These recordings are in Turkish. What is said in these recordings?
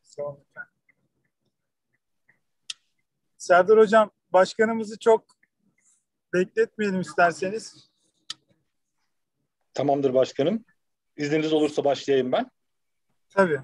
Sağ olun. Serdar Hocam, başkanımızı çok bekletmeyelim isterseniz. Tamamdır başkanım. İzniniz olursa başlayayım ben. Tabii.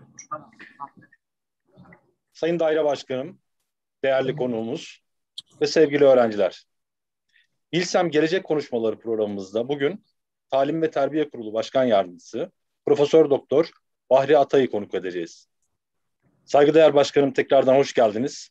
Sayın Daire Başkanım, değerli konuğumuz ve sevgili öğrenciler. Bilsem Gelecek Konuşmaları programımızda bugün Talim ve Terbiye Kurulu Başkan Yardımcısı Profesör Doktor Bahri Atay'ı konuk edeceğiz. Saygıdeğer başkanım, tekrardan hoş geldiniz.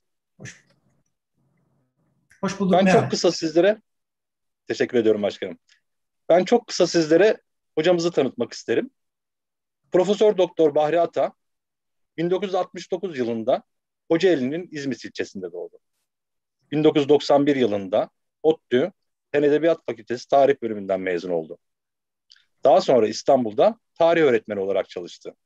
Hoş bulduk. Ben çok kısa sizlere teşekkür ediyorum başkanım. Ben çok kısa sizlere hocamızı tanıtmak isterim. Profesör Doktor Bahri Ata 1969 yılında Kocaeli'nin İzmit ilçesinde doğdu. 1991 yılında ODTÜ Fen Edebiyat Fakültesi Tarih Bölümünden mezun oldu. Daha sonra İstanbul'da tarih öğretmeni olarak çalıştı.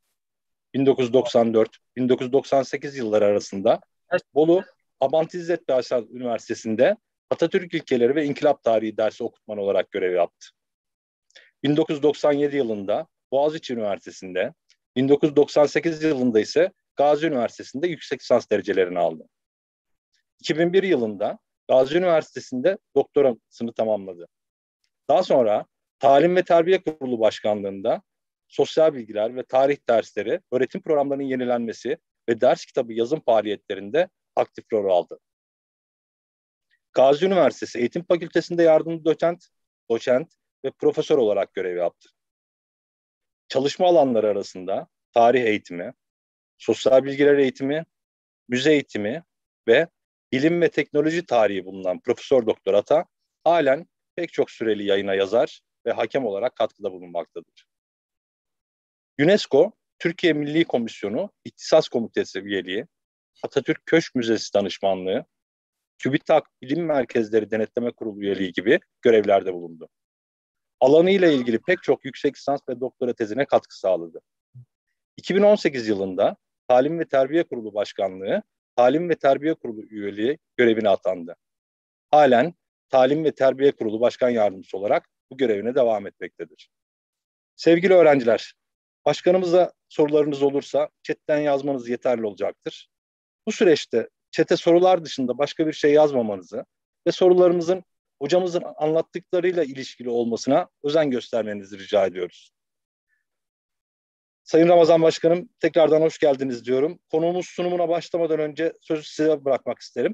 1994-1998 yılları arasında Bolu Abant İzzet Beşar Üniversitesi'nde Atatürk İlkeleri ve İnkılap Tarihi dersi okutman olarak görev yaptı. 1997 yılında Boğaziçi Üniversitesi'nde, 1998 yılında ise Gazi Üniversitesi'nde yüksek lisans derecelerini aldı. 2001 yılında Gazi Üniversitesi'nde doktorasını tamamladı. Daha sonra Talim ve Terbiye Kurulu Başkanlığı'nda sosyal bilgiler ve tarih dersleri, öğretim programlarının yenilenmesi ve ders kitabı yazım faaliyetlerinde aktif rol aldı. Gazi Üniversitesi Eğitim Fakültesi'nde yardımcı doçent ve profesör olarak görev yaptı. Çalışma alanları arasında tarih eğitimi, sosyal bilgiler eğitimi, müze eğitimi ve bilim ve teknoloji tarihi bulunan Profesör Doktor Ata halen pek çok süreli yayına yazar ve hakem olarak katkıda bulunmaktadır. UNESCO, Türkiye Milli Komisyonu İhtisas Komitesi üyeliği, Atatürk Köşk Müzesi danışmanlığı, TÜBİTAK Bilim Merkezleri Denetleme Kurulu üyeliği gibi görevlerde bulundu. Alanıyla ilgili pek çok yüksek lisans ve doktora tezine katkı sağladı. 2018 yılında Talim ve Terbiye Kurulu Başkanlığı, Talim ve Terbiye Kurulu üyeliği görevine atandı. Halen Talim ve Terbiye Kurulu Başkan Yardımcısı olarak bu görevine devam etmektedir. Sevgili öğrenciler, başkanımıza sorularınız olursa chatten yazmanız yeterli olacaktır. Bu süreçte chat'e sorular dışında başka bir şey yazmamanızı ve sorularımızın hocamızın anlattıklarıyla ilişkili olmasına özen göstermenizi rica ediyoruz. Sayın Ramazan Başkanım, tekrardan hoş geldiniz diyorum. Konuğumuz sunumuna başlamadan önce sözü size bırakmak isterim.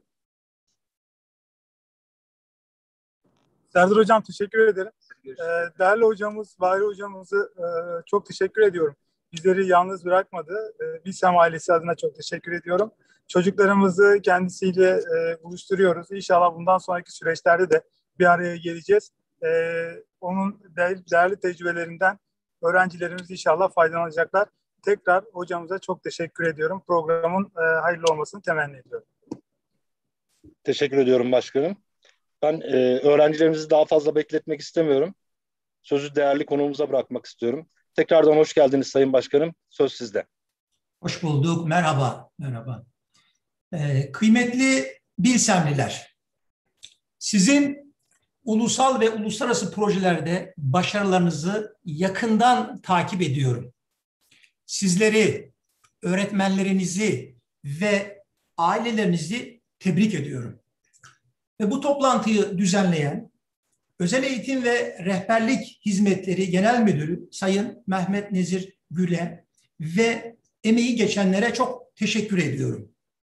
Serdar Hocam, teşekkür ederim. Değerli hocamız, Bahri hocamızı çok teşekkür ediyorum. Bizleri yalnız bırakmadı. Bilsem ailesi adına çok teşekkür ediyorum. Çocuklarımızı kendisiyle buluşturuyoruz. İnşallah bundan sonraki süreçlerde de bir araya geleceğiz. Onun değerli tecrübelerinden öğrencilerimiz inşallah faydalanacaklar. Tekrar hocamıza çok teşekkür ediyorum. Programın hayırlı olmasını temenni ediyorum. Teşekkür ediyorum başkanım. Ben öğrencilerimizi daha fazla bekletmek istemiyorum. Sözü değerli konuğumuza bırakmak istiyorum. Tekrardan hoş geldiniz Sayın Başkanım. Söz sizde. Hoş bulduk. Merhaba. Merhaba. Kıymetli Bilsemliler, sizin ulusal ve uluslararası projelerde başarılarınızı yakından takip ediyorum. Sizleri, öğretmenlerinizi ve ailelerinizi tebrik ediyorum. Ve bu toplantıyı düzenleyen Özel Eğitim ve Rehberlik Hizmetleri Genel Müdürü Sayın Mehmet Nezir Gül'e ve emeği geçenlere çok teşekkür ediyorum.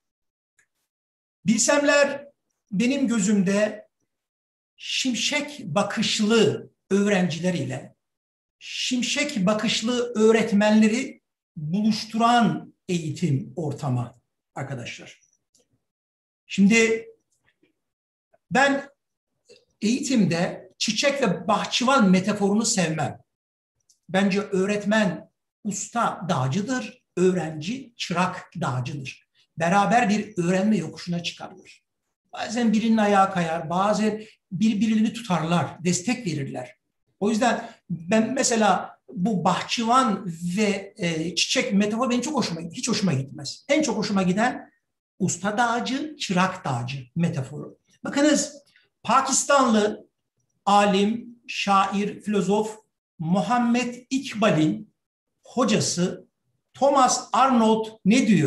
Bilsemler benim gözümde şimşek bakışlı öğrenciler ile şimşek bakışlı öğretmenleri buluşturan eğitim ortamı arkadaşlar. Şimdi ben eğitimde çiçek ve bahçıvan metaforunu sevmem. Bence öğretmen usta dağcıdır, öğrenci çırak dağcıdır. Beraber bir öğrenme yokuşuna çıkarlar. Bazen birinin ayağı kayar, bazen birbirini tutarlar, destek verirler. O yüzden ben mesela bu bahçıvan ve çiçek metaforu benim çok hoşuma gidiyor. Hiç hoşuma gitmez. En çok hoşuma giden usta dağcı, çırak dağcı metaforu. Bakınız, Pakistanlı alim, şair, filozof Muhammed İkbal'in hocası Thomas Arnold ne diyor?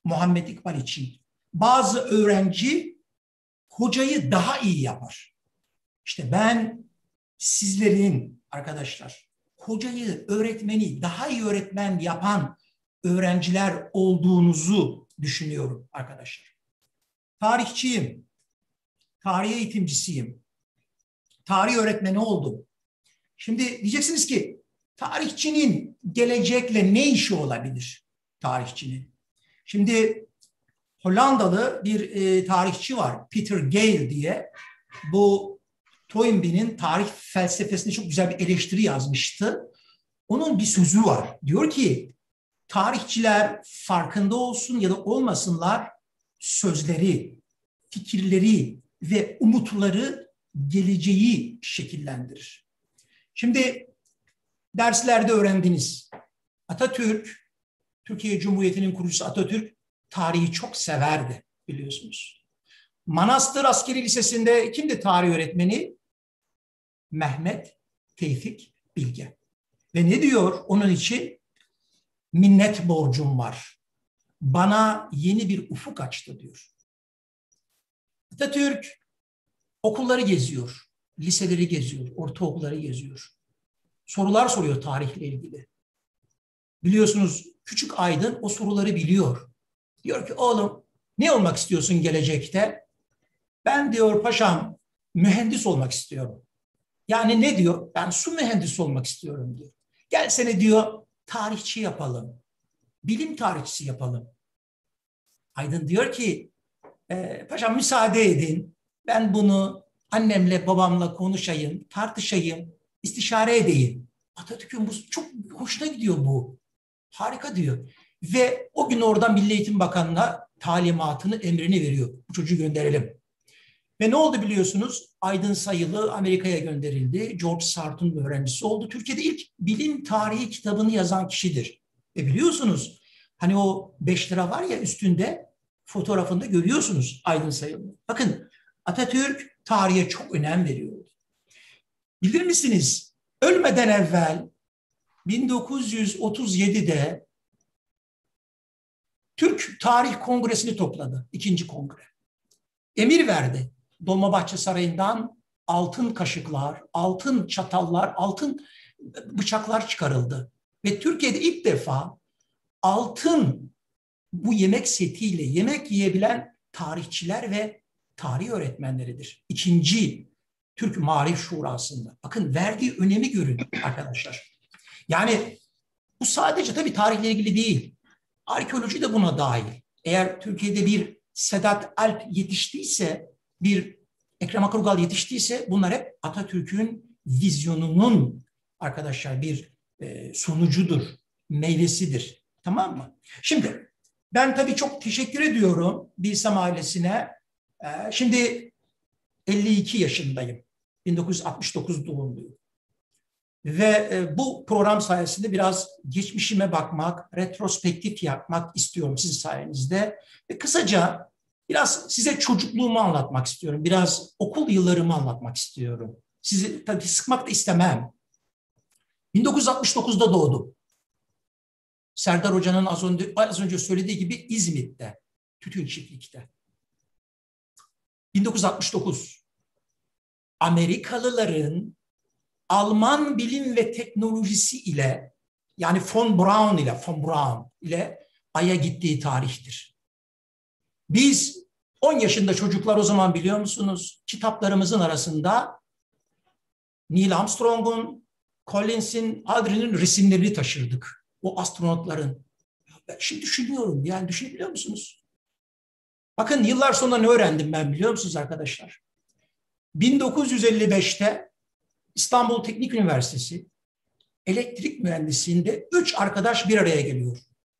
Muhammed İkbal için. Bazı öğrenci hocayı daha iyi yapar. İşte ben sizlerin arkadaşlar hocayı, öğretmeni daha iyi öğretmen yapan öğrenciler olduğunuzu düşünüyorum arkadaşlar. Tarihçiyim, tarih eğitimcisiyim, tarih öğretmeni oldum. Şimdi diyeceksiniz ki tarihçinin gelecekle ne işi olabilir tarihçinin? Şimdi Hollandalı bir tarihçi var, Peter Gale diye. Bu Toynbee'nin tarih felsefesinde çok güzel bir eleştiri yazmıştı. Onun bir sözü var. Diyor ki tarihçiler farkında olsun ya da olmasınlar sözleri, fikirleri ve umutları geleceği şekillendirir. Şimdi derslerde öğrendiniz. Atatürk, Türkiye Cumhuriyeti'nin kurucusu Atatürk tarihi çok severdi biliyorsunuz. Manastır Askeri Lisesi'nde kimdi tarih öğretmeni? Mehmet Tevfik Bilge. Ve ne diyor onun için? Minnet borcum var. Bana yeni bir ufuk açtı diyor. Atatürk okulları geziyor, liseleri geziyor, ortaokulları geziyor. Sorular soruyor tarihle ilgili. Biliyorsunuz Küçük Aydın o soruları biliyor. Diyor ki oğlum ne olmak istiyorsun gelecekte? Ben diyor paşam mühendis olmak istiyorum. Yani ne diyor? Ben su mühendisi olmak istiyorum diyor. Gel seni diyor tarihçi yapalım. Bilim tarihçisi yapalım. Aydın diyor ki paşam müsaade edin. Ben bunu annemle babamla konuşayım, tartışayım, istişare edeyim. Atatürk'ün bu çok hoşuna gidiyor bu. Harika diyor. Ve o gün orada Milli Eğitim Bakanı'na talimatını, emrini veriyor. Bu çocuğu gönderelim. Ve ne oldu biliyorsunuz? Aydın Sayılı Amerika'ya gönderildi. George Sart'ın öğrencisi oldu. Türkiye'de ilk bilim tarihi kitabını yazan kişidir. Biliyorsunuz hani o 5 lira var ya üstünde fotoğrafında görüyorsunuz Aydın Sayılı. Bakın Atatürk tarihe çok önem veriyordu. Bilir misiniz? Ölmeden evvel 1937'de Türk Tarih Kongresi'ni topladı. 2. Kongre. Emir verdi. Dolmabahçe Sarayı'ndan altın kaşıklar, altın çatallar, altın bıçaklar çıkarıldı. Ve Türkiye'de ilk defa altın bu yemek setiyle yemek yiyebilen tarihçiler ve tarih öğretmenleridir. 2. Türk Marif Şurası'nda. Bakın verdiği önemi görün arkadaşlar. Yani bu sadece tabii tarihle ilgili değil. Arkeoloji de buna dahil. Eğer Türkiye'de bir Sedat Alp yetiştiyse, bir Ekrem Akurgal yetiştiyse bunlar hep Atatürk'ün vizyonunun arkadaşlar bir sonucudur, meyvesidir. Tamam mı? Şimdi ben tabii çok teşekkür ediyorum Bilsem ailesine. Şimdi 52 yaşındayım. 1969 doğumluyum. Ve bu program sayesinde biraz geçmişime bakmak, retrospektif yapmak istiyorum sizin sayenizde. Ve kısaca biraz size çocukluğumu anlatmak istiyorum. Biraz okul yıllarımı anlatmak istiyorum. Sizi tabii sıkmak da istemem. 1969'da doğdum. Serdar Hoca'nın az önce söylediği gibi İzmit'te, Tütün Çiftlik'te. 1969. Amerikalıların Alman bilim ve teknolojisi ile yani von Braun ile Ay'a gittiği tarihtir. Biz 10 yaşında çocuklar o zaman biliyor musunuz? Kitaplarımızın arasında Neil Armstrong'un, Collins'in, Aldrin'in resimlerini taşırdık. O astronotların. Ben şimdi düşünüyorum yani düşünebiliyor musunuz? Bakın yıllar sonra ne öğrendim ben biliyor musunuz arkadaşlar? 1955'te İstanbul Teknik Üniversitesi elektrik mühendisliğinde 3 arkadaş bir araya geliyor.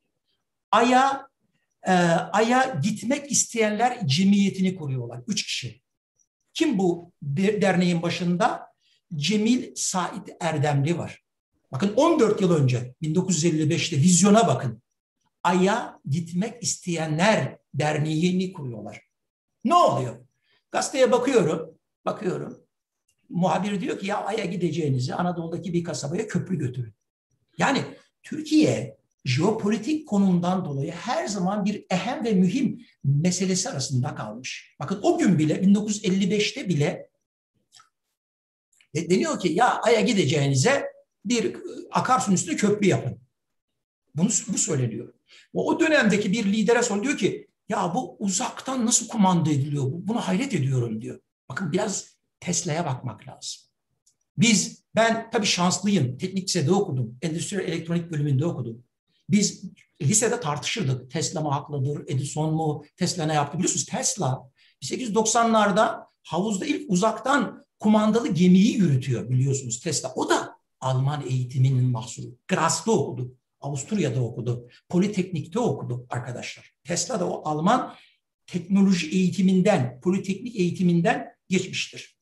Ay'a gitmek isteyenler cemiyetini kuruyorlar. 3 kişi. Kim bu derneğin başında? Cemil Said Erdemli var. Bakın 14 yıl önce 1955'te vizyona bakın. Ay'a gitmek isteyenler derneğini kuruyorlar. Ne oluyor? Gazeteye bakıyorum. Muhabir diyor ki ya Ay'a gideceğinizi Anadolu'daki bir kasabaya köprü götürün. Yani Türkiye jeopolitik konumundan dolayı her zaman bir ehem ve mühim meselesi arasında kalmış. Bakın o gün bile 1955'te bile deniyor ki ya Ay'a gideceğinize bir akarsunun üstüne köprü yapın. Bu söyleniyor. O dönemdeki bir lidere soruyor ki ya bu uzaktan nasıl kumanda ediliyor? Buna hayret ediyorum diyor. Bakın biraz Tesla'ya bakmak lazım. Ben tabii şanslıyım. Teknik lisede okudum. Endüstriyel elektronik bölümünde okudum. Biz lisede tartışırdık. Tesla mı haklıdır, Edison mu, Tesla ne yaptı? Biliyorsunuz Tesla 1890'larda havuzda ilk uzaktan kumandalı gemiyi yürütüyor biliyorsunuz Tesla. O da Alman eğitiminin mahsulü. Gras'ta okudu. Avusturya'da okudu. Politeknik'te okudu arkadaşlar. Tesla da o Alman teknoloji eğitiminden, politeknik eğitiminden geçmiştir.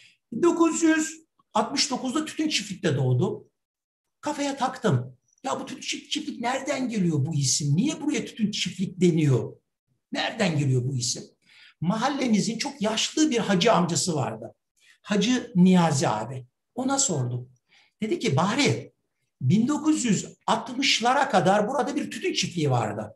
1969'da tütün çiftlikte doğdu. Kafaya taktım. Ya bu tütün çiftlik nereden geliyor bu isim? Niye buraya tütün çiftlik deniyor? Nereden geliyor bu isim? Mahallemizin çok yaşlı bir hacı amcası vardı. Hacı Niyazi abi. Ona sordum. Dedi ki Bahri 1960'lara kadar burada bir tütün çiftliği vardı.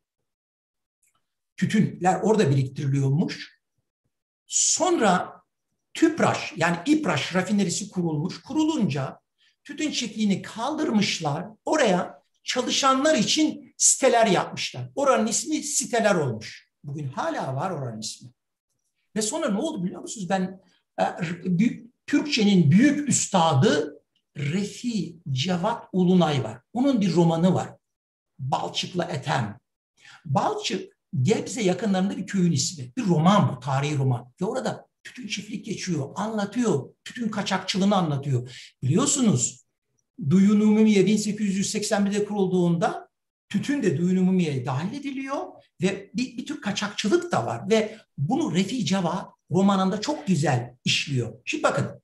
Tütünler orada biriktiriliyormuş. Sonra Tüpraş yani İpraş rafinerisi kurulmuş. Kurulunca tütün çiftliğini kaldırmışlar. Oraya çalışanlar için siteler yapmışlar. Oranın ismi siteler olmuş. Bugün hala var oranın ismi. Ve sonra ne oldu biliyor musunuz? Türkçenin büyük üstadı Refi Cevat Ulunay var. Onun bir romanı var. Balçık'la Ethem. Balçık, Gebze yakınlarında bir köyün ismi. Bir roman bu, tarihi roman. Ve orada tütün çiftlik geçiyor, anlatıyor. Tütün kaçakçılığını anlatıyor. Biliyorsunuz, Duyun Umumiye 1881'de kurulduğunda tütün de Duyun Umumiye'ye dahil ediliyor ve bir tür kaçakçılık da var. Ve bunu Refi Cevat romanında çok güzel işliyor. Şimdi bakın,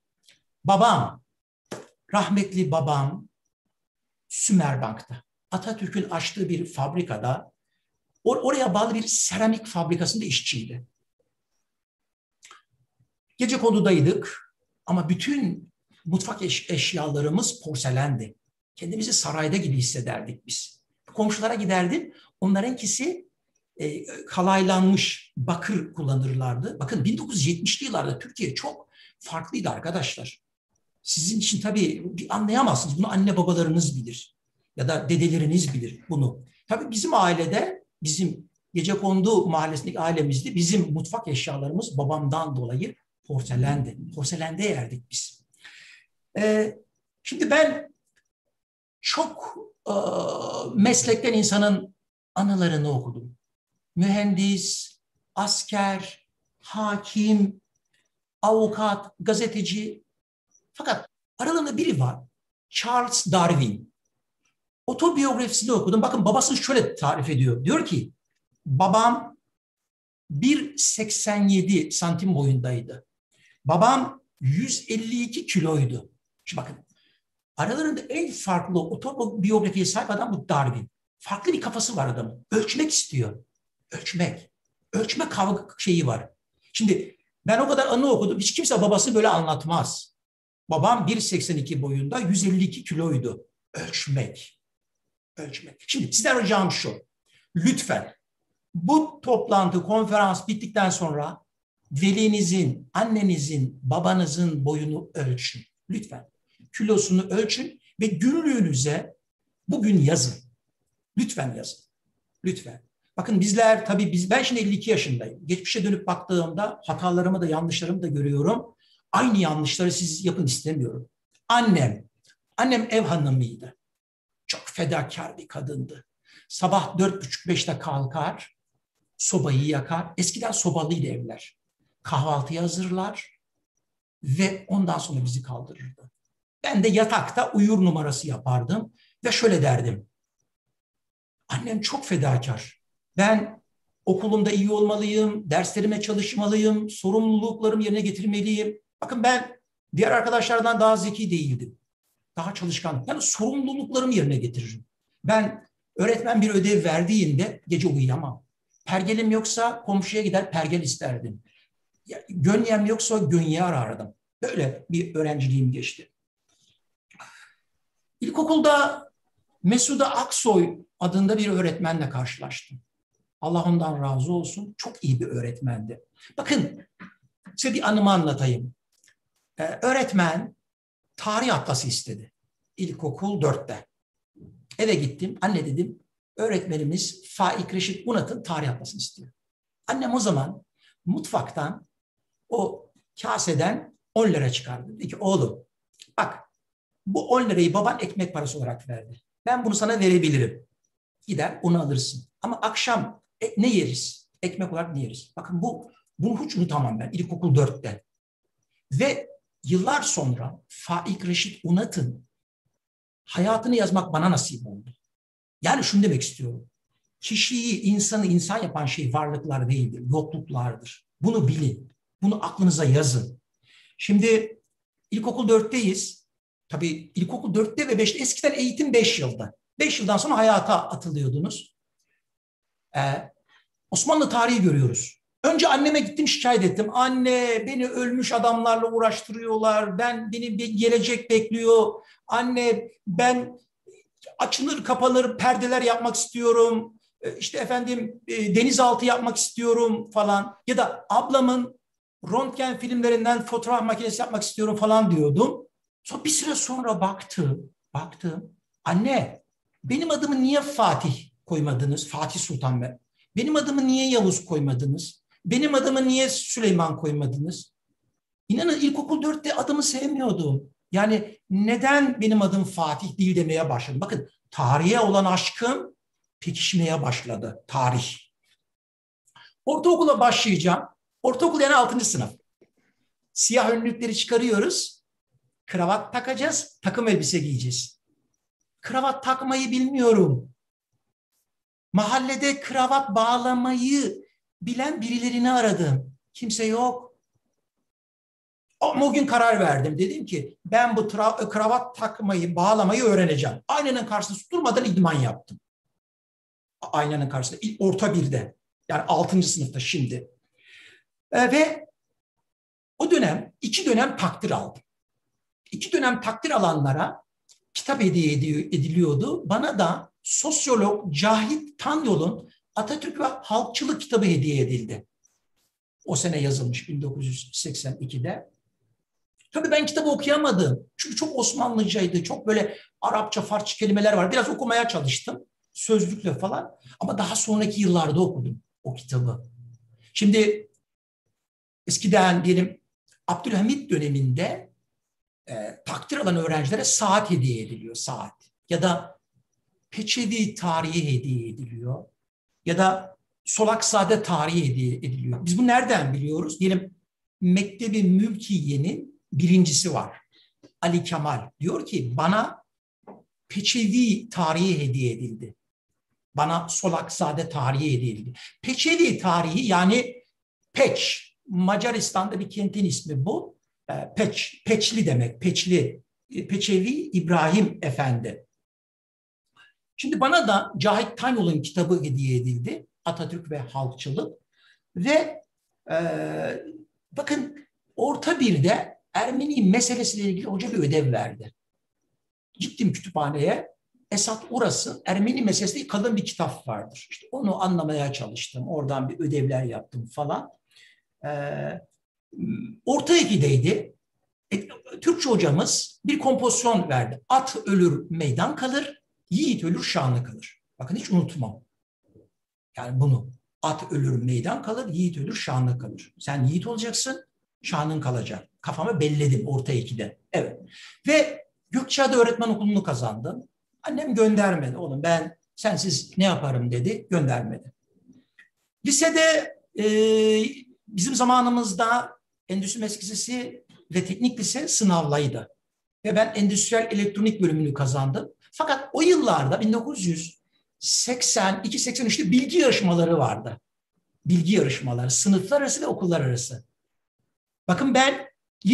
rahmetli babam Sümerbank'ta, Atatürk'ün açtığı bir fabrikada, oraya bağlı bir seramik fabrikasında işçiydi. Gecekondu'daydık ama bütün mutfak eşyalarımız porselendi. Kendimizi sarayda gibi hissederdik biz. Komşulara giderdim, onlarınkisi kalaylanmış bakır kullanırlardı. Bakın 1970'li yıllarda Türkiye çok farklıydı arkadaşlar. Sizin için tabii anlayamazsınız. Bunu anne babalarınız bilir. Ya da dedeleriniz bilir bunu. Tabii bizim ailede, bizim Gecekondu mahallesindeki ailemizde bizim mutfak eşyalarımız babamdan dolayı porselendi. Porselende yerdik biz. Şimdi ben çok meslekten insanın anılarını okudum. Mühendis, asker, hakim, avukat, gazeteci. Fakat aralarında biri var. Charles Darwin. Otobiyografisini okudum. Bakın babasını şöyle tarif ediyor. Diyor ki babam 1,87 santim boyundaydı. Babam 152 kiloydu. Şimdi bakın aralarında en farklı otobiyografiye sahip adam bu Darwin. Farklı bir kafası var adamın. Ölçmek istiyor. Ölçmek. Ölçme kavga şeyi var. Şimdi ben o kadar anı okudum. Hiç kimse babasını böyle anlatmaz. Babam 1,82 boyunda 152 kiloydu. Ölçmek. Ölçmek. Şimdi sizden ricam şu. Lütfen bu toplantı, konferans bittikten sonra velinizin, annenizin, babanızın boyunu ölçün. Lütfen. Kilosunu ölçün ve günlüğünüze bugün yazın. Lütfen yazın. Lütfen. Bakın bizler tabii ben şimdi 52 yaşındayım. Geçmişe dönüp baktığımda hatalarımı da yanlışlarımı da görüyorum. Aynı yanlışları siz yapın istemiyorum. Annem ev hanımıydı. Çok fedakar bir kadındı. Sabah 4.30-5'te kalkar, sobayı yakar. Eskiden sobalıydı evler. Kahvaltıyı hazırlar ve ondan sonra bizi kaldırırdı. Ben de yatakta uyur numarası yapardım ve şöyle derdim. Annem çok fedakar. Ben okulumda iyi olmalıyım, derslerime çalışmalıyım, sorumluluklarımı yerine getirmeliyim. Bakın ben diğer arkadaşlardan daha zeki değildim. Daha çalışkan. Yani sorumluluklarımı yerine getiririm. Ben öğretmen bir ödev verdiğinde gece uyuyamam. Pergelim yoksa komşuya gider pergel isterdim. Gönyem yoksa gönye arardım. Böyle bir öğrenciliğim geçti. İlkokulda Mesude Aksoy adında bir öğretmenle karşılaştım. Allah ondan razı olsun. Çok iyi bir öğretmendi. Bakın size bir anımı anlatayım. Öğretmen tarih atlası istedi. İlkokul 4'te. Eve gittim. Anne dedim, öğretmenimiz Faik Reşit Unat'ın tarih atlasını istiyor. Annem o zaman mutfaktan o kaseden 10 lira çıkardı. Dedi ki oğlum bak bu 10 lirayı baban ekmek parası olarak verdi. Ben bunu sana verebilirim. Gider onu alırsın. Ama akşam ne yeriz? Ekmek olarak ne yeriz? Bakın bunu hiç unutamam ben ilkokul 4'te. Ve yıllar sonra Faik Reşit Unat'ın hayatını yazmak bana nasip oldu. Yani şunu demek istiyorum. Kişiyi, insanı insan yapan şey varlıklar değildir, yokluklardır. Bunu bilin. Bunu aklınıza yazın. Şimdi ilkokul 4'teyiz. Tabii ilkokul 4'te ve 5'te eskiden eğitim 5 yılda. 5 yıldan sonra hayata atılıyordunuz. Osmanlı tarihi görüyoruz. Önce anneme gittim şikayet ettim. Anne beni ölmüş adamlarla uğraştırıyorlar. Benim bir gelecek bekliyor. Anne ben açılır kapanır perdeler yapmak istiyorum. İşte efendim denizaltı yapmak istiyorum falan. Ya da ablamın röntgen filmlerinden fotoğraf makinesi yapmak istiyorum falan diyordum. Sonra bir süre sonra baktım. Anne benim adımı niye Fatih koymadınız? Fatih Sultan ben. Benim adımı niye Yavuz koymadınız? Benim adımı niye Süleyman koymadınız? İnanın ilkokul 4'te adımı sevmiyordum. Yani neden benim adım Fatih değil demeye başladım. Bakın tarihe olan aşkım pekişmeye başladı. Tarih. Ortaokula başlayacağım. Ortaokul yani 6. sınıf. Siyah önlükleri çıkarıyoruz. Kravat takacağız. Takım elbise giyeceğiz. Kravat takmayı bilmiyorum. Mahallede kravat bağlamayı bilen birilerini aradım. Kimse yok. Ama o gün karar verdim. Dedim ki ben bu kravat takmayı, bağlamayı öğreneceğim. Aynanın karşısında durmadan idman yaptım. Aynanın karşısında orta 1'de. Yani 6. sınıfta şimdi. Ve o dönem 2 dönem takdir aldım. 2 dönem takdir alanlara kitap hediye ediliyordu. Bana da sosyolog Cahit Tanyol'un Atatürk ve Halkçılık kitabı hediye edildi. O sene yazılmış 1982'de. Tabii ben kitabı okuyamadım. Çünkü çok Osmanlıcaydı. Çok böyle Arapça, Farsça kelimeler var. Biraz okumaya çalıştım. Sözlükle falan. Ama daha sonraki yıllarda okudum o kitabı. Şimdi eskiden diyelim Abdülhamit döneminde takdir alan öğrencilere saat hediye ediliyor. Saat. Ya da Peçevi tarihi hediye ediliyor. Ya da Solakzade tarihi hediye ediliyor. Biz bunu nereden biliyoruz? Diyelim Mektebi Mülkiye'nin birincisi var. Ali Kemal diyor ki bana Peçevi tarihi hediye edildi. Bana Solakzade tarihi hediye edildi. Peçevi tarihi yani Peç. Macaristan'da bir kentin ismi bu. Peçli demek. Peçli. Peçevi İbrahim Efendi. Şimdi bana da Cahit Tanyol'un kitabı hediye edildi. Atatürk ve Halkçılık. Ve bakın orta 1'de Ermeni meselesiyle ilgili hoca bir ödev verdi. Gittim kütüphaneye. Esat Uras'ın Ermeni meselesiyle kalın bir kitap vardır. İşte onu anlamaya çalıştım. Oradan bir ödevler yaptım falan. Orta 2'deydi. Türkçe hocamız bir kompozisyon verdi. At ölür meydan kalır, yiğit ölür şanlı kalır. Bakın hiç unutmam. Yani bunu. At ölür meydan kalır, yiğit ölür şanlı kalır. Sen yiğit olacaksın, şanın kalacak. Kafamı belledim orta 2'de. Evet. Ve Gökçeada Öğretmen Okulu'nu kazandım. Annem göndermedi. Oğlum ben sensiz ne yaparım dedi. Göndermedi. Lisede bizim zamanımızda Endüstri Mühendisliği ve Teknik Lise sınavlıydı. Ve ben endüstriyel elektronik bölümünü kazandım. Fakat o yıllarda 1982-83'te bilgi yarışmaları vardı. Bilgi yarışmaları, sınıflar arası ve okullar arası. Bakın ben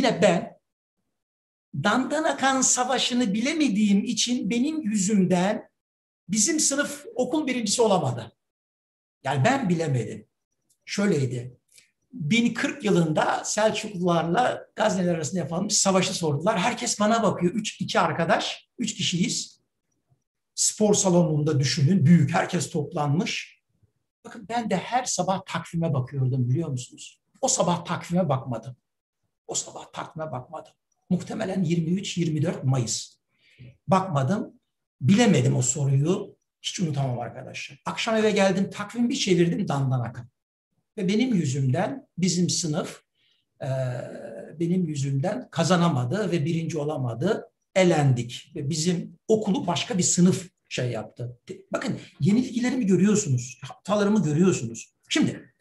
Dandanakan Savaşı'nı bilemediğim için benim yüzümden bizim sınıf okul birincisi olamadı. Yani ben bilemedim. Şöyleydi. 1040 yılında Selçuklularla Gazneliler arasında yapılmış savaşı sordular. Herkes bana bakıyor. 2 arkadaş, 3 kişiyiz. spor salonunda düşünün, büyük, herkes toplanmış. Bakın ben de her sabah takvime bakıyordum, biliyor musunuz? O sabah takvime bakmadım. O sabah takvime bakmadım. Muhtemelen 23-24 Mayıs. Bakmadım, bilemedim o soruyu. Hiç unutamam arkadaşlar. Akşam eve geldim, takvimi bir çevirdim, dandan akın. Ve benim yüzümden bizim sınıf benim yüzümden kazanamadı ve birinci olamadı. Elendik. Ve bizim okulu başka bir sınıf şey yaptı. Bakın yenilgilerimi görüyorsunuz, hatalarımı görüyorsunuz. Şimdi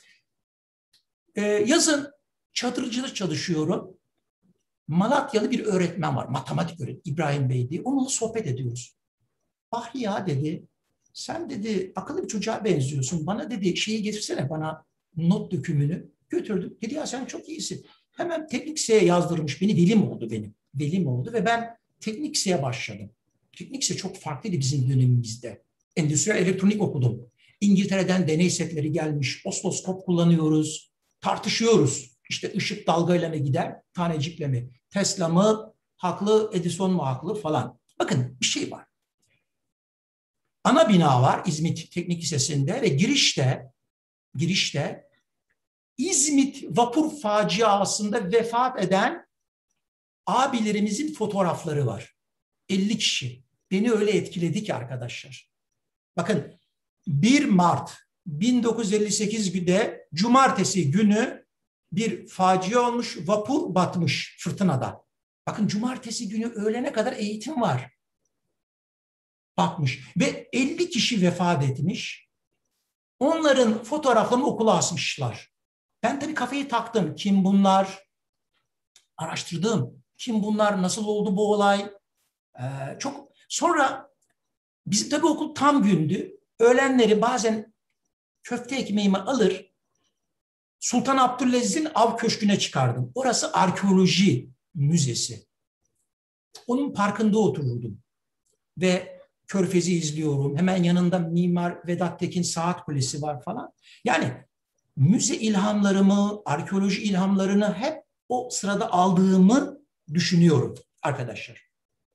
yazın çadırcılık çalışıyorum. Malatyalı bir öğretmen var, matematik öğretmeni İbrahim Bey diye. Onunla sohbet ediyoruz. Bahri ya dedi, sen dedi akıllı bir çocuğa benziyorsun. Bana dedi şeyi getirsene, bana not dökümünü. Götürdüm. Dedi ya sen çok iyisin. Hemen teknik liseye yazdırmış beni. Velim oldu benim. Velim oldu ve ben teknik liseye başladım. Teknik lise çok farklıydı bizim dönemimizde. Endüstriyel elektronik okudum. İngiltere'den deney setleri gelmiş. Osiloskop kullanıyoruz. Tartışıyoruz. İşte ışık dalgayla mı gider, tanecikle mi? Tesla mı haklı, Edison mu haklı falan. Bakın bir şey var. Ana bina var İzmit Teknik Lisesi'nde ve girişte İzmit vapur faciasında vefat eden abilerimizin fotoğrafları var. 50 kişi. Beni öyle etkiledi ki arkadaşlar. Bakın 1 Mart 1958'de cumartesi günü bir facia olmuş, vapur batmış fırtınada. Bakın cumartesi günü öğlene kadar eğitim var. Batmış ve 50 kişi vefat etmiş. Onların fotoğraflarını okula asmışlar. Ben tabii kafayı taktım. Kim bunlar? Araştırdım. Kim bunlar? Nasıl oldu bu olay? Çok sonra bizim tabii okul tam gündü. Öğlenleri bazen köfte ekmeğimi alır, Sultan Abdülaziz'in av köşküne çıkardım. Orası arkeoloji müzesi. Onun parkında otururdum. Ve Körfez'i izliyorum. Hemen yanında Mimar Vedat Tekin Saat Kulesi var falan. Yani müze ilhamlarımı, arkeoloji ilhamlarını hep o sırada aldığımı düşünüyorum arkadaşlar.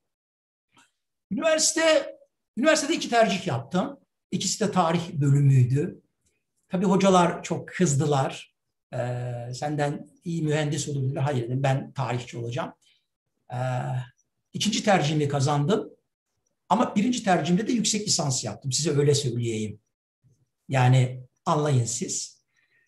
Üniversitede 2 tercih yaptım. İkisi de tarih bölümüydü. Tabii hocalar çok kızdılar. Senden iyi mühendis olur dediler. Hayır dedim, ben tarihçi olacağım. 2. tercihimi kazandım. Ama 1. tercihimde de yüksek lisans yaptım. Size öyle söyleyeyim. Yani anlayın siz.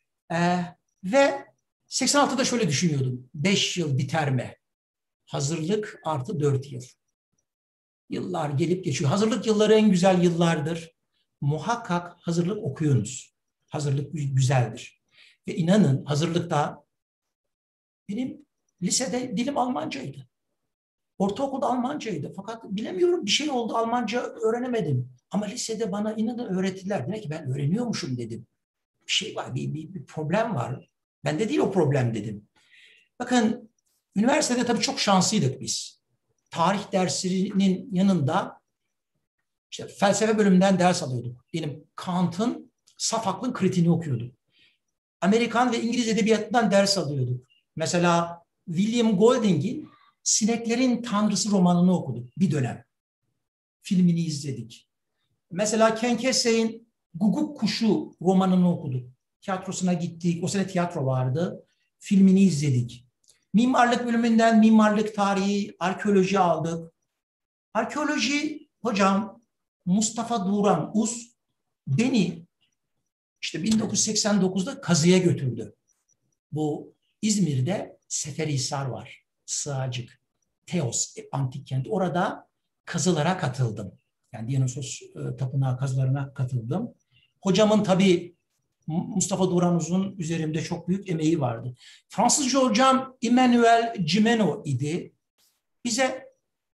Ve 86'da şöyle düşünüyordum. 5 yıl biter mi? Hazırlık artı 4 yıl. Yıllar gelip geçiyor. Hazırlık yılları en güzel yıllardır. Muhakkak hazırlık okuyunuz. Hazırlık güzeldir. Ve inanın hazırlıkta benim lisede dilim Almancaydı. Ortaokulda Almancaydı. Fakat bilemiyorum, bir şey oldu, Almanca öğrenemedim. Ama lisede bana inanın öğrettiler. Demek ki ben öğreniyormuşum dedim. Bir şey var, bir problem var. Bende değil o problem dedim. Bakın üniversitede tabii çok şanslıydık biz. Tarih dersinin yanında işte felsefe bölümünden ders alıyorduk. Diyelim Kant'ın saf aklın kritiğini okuyorduk. Amerikan ve İngiliz edebiyatından ders alıyorduk. Mesela William Golding'in Sineklerin Tanrısı romanını okuduk bir dönem. Filmini izledik. Mesela Ken Kesey'in Guguk Kuşu romanını okuduk. Tiyatrosuna gittik. O sene tiyatro vardı. Filmini izledik. Mimarlık bölümünden mimarlık tarihi, arkeoloji aldık. Arkeoloji hocam Mustafa Duran Uz beni işte 1989'da kazıya götürdü. Bu İzmir'de Seferihisar var. Sığacık, Teos, antik kent. Orada kazılara katıldım. Yani Dionysos tapınağı kazılarına katıldım. Hocamın tabii Mustafa Duran Uz'un üzerimde çok büyük emeği vardı. Fransızca hocam Emmanuel Gimeno idi. Bize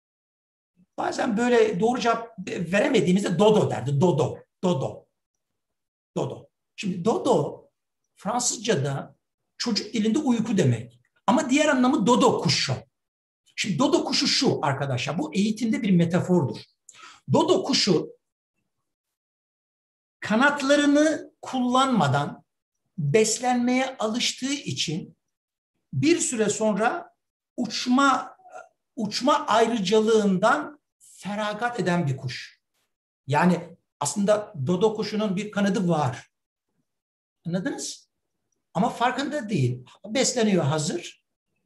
bazen böyle doğru cevap veremediğimizde dodo derdi. Dodo, dodo, dodo. Şimdi dodo Fransızca'da çocuk dilinde uyku demek. Ama diğer anlamı dodo kuşu. Şimdi dodo kuşu şu arkadaşlar, bu eğitimde bir metafordur. Dodo kuşu kanatlarını kullanmadan beslenmeye alıştığı için bir süre sonra uçma ayrıcalığından feragat eden bir kuş. Yani aslında dodo kuşunun bir kanadı var. Anladınız? Ama farkında değil. Besleniyor hazır.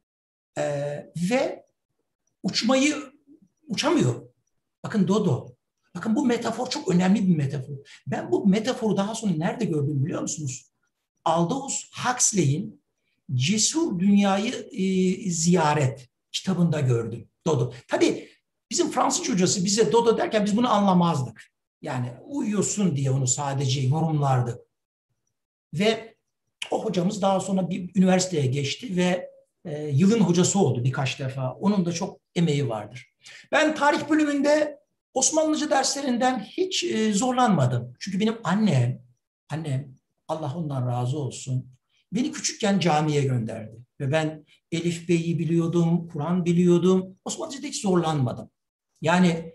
Ve uçamıyor. Bakın dodo. Bakın bu metafor çok önemli bir metafor. Ben bu metaforu daha sonra nerede gördüm biliyor musunuz? Aldous Huxley'in Cesur Dünyayı Ziyaret kitabında gördüm. Dodo. Tabii bizim Fransız hocası bize dodo derken biz bunu anlamazdık. Yani uyuyorsun diye onu sadece yorumlardı. Ve o hocamız daha sonra bir üniversiteye geçti ve yılın hocası oldu birkaç defa. Onun da çok emeği vardır. Ben tarih bölümünde Osmanlıca derslerinden hiç zorlanmadım. Çünkü benim annem Allah ondan razı olsun, beni küçükken camiye gönderdi. Ve ben Elif Bey'i biliyordum, Kur'an biliyordum. Osmanlıca'da hiç zorlanmadım. Yani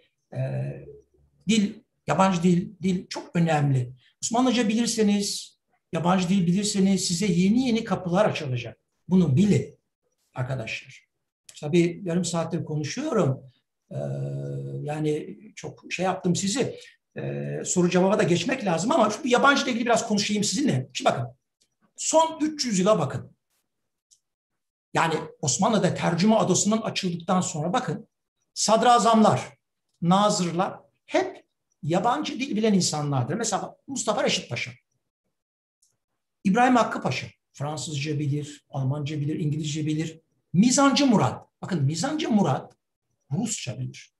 yabancı dil çok önemli. Osmanlıca bilirseniz, yabancı dil bilirseniz size yeni kapılar açılacak. Bunu bilin arkadaşlar. Tabii yarım saattir konuşuyorum. Yani çok şey yaptım sizi. Soru cevaba da geçmek lazım ama şu yabancı ile ilgili biraz konuşayım sizinle. Şimdi bakın. Son 300 yıla bakın. Yani Osmanlı'da tercüme adasının açıldıktan sonra bakın. Sadrazamlar, nazırlar hep yabancı dil bilen insanlardır. Mesela Mustafa Reşit Paşa. İbrahim Hakkı Paşa. Fransızca bilir, Almanca bilir, İngilizce bilir. Mizancı Murat. Bakın Mizancı Murat Rusça bilir.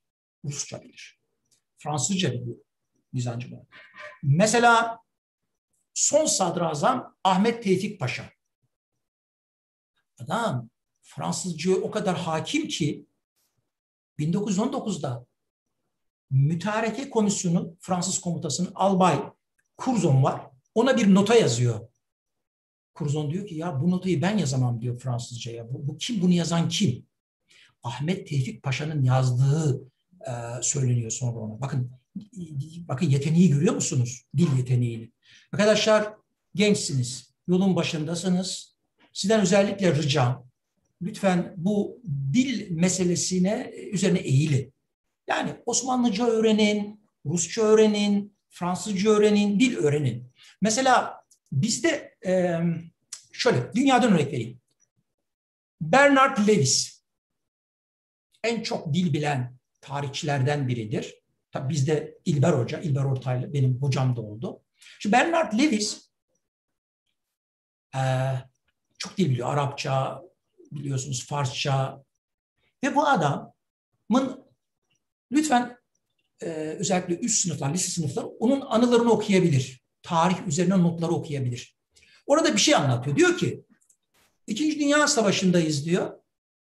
Fransızca biliyor Mizancı Murat. Mesela son sadrazam Ahmet Tevfik Paşa. Adam Fransızca'ya o kadar hakim ki 1919'da Mütareke Komisyonu Fransız komutasının albay Curzon var. Ona bir nota yazıyor. Curzon diyor ki ya bu notayı ben yazamam diyor Fransızca'ya. Bu kim? Bunu yazan kim? Ahmet Tevfik Paşa'nın yazdığı söyleniyor sonra ona. Bakın yeteneği görüyor musunuz? Dil yeteneğini. Arkadaşlar gençsiniz. Yolun başındasınız. Sizden özellikle ricam. Lütfen bu dil meselesine üzerine eğilin. Yani Osmanlıca öğrenin, Rusça öğrenin, Fransızca öğrenin, dil öğrenin. Mesela bizde şöyle dünyadan örnek vereyim. Bernard Lewis en çok dil bilen tarihçilerden biridir. Tabii bizde İlber Hoca, İlber Ortaylı benim hocam da oldu. Şimdi Bernard Lewis çok dil biliyor. Arapça biliyorsunuz, Farsça. Ve bu adamın lütfen özellikle üst sınıflar, lise sınıfları onun anılarını okuyabilir. Tarih üzerine notları okuyabilir. Orada bir şey anlatıyor. Diyor ki, İkinci Dünya Savaşı'ndayız diyor.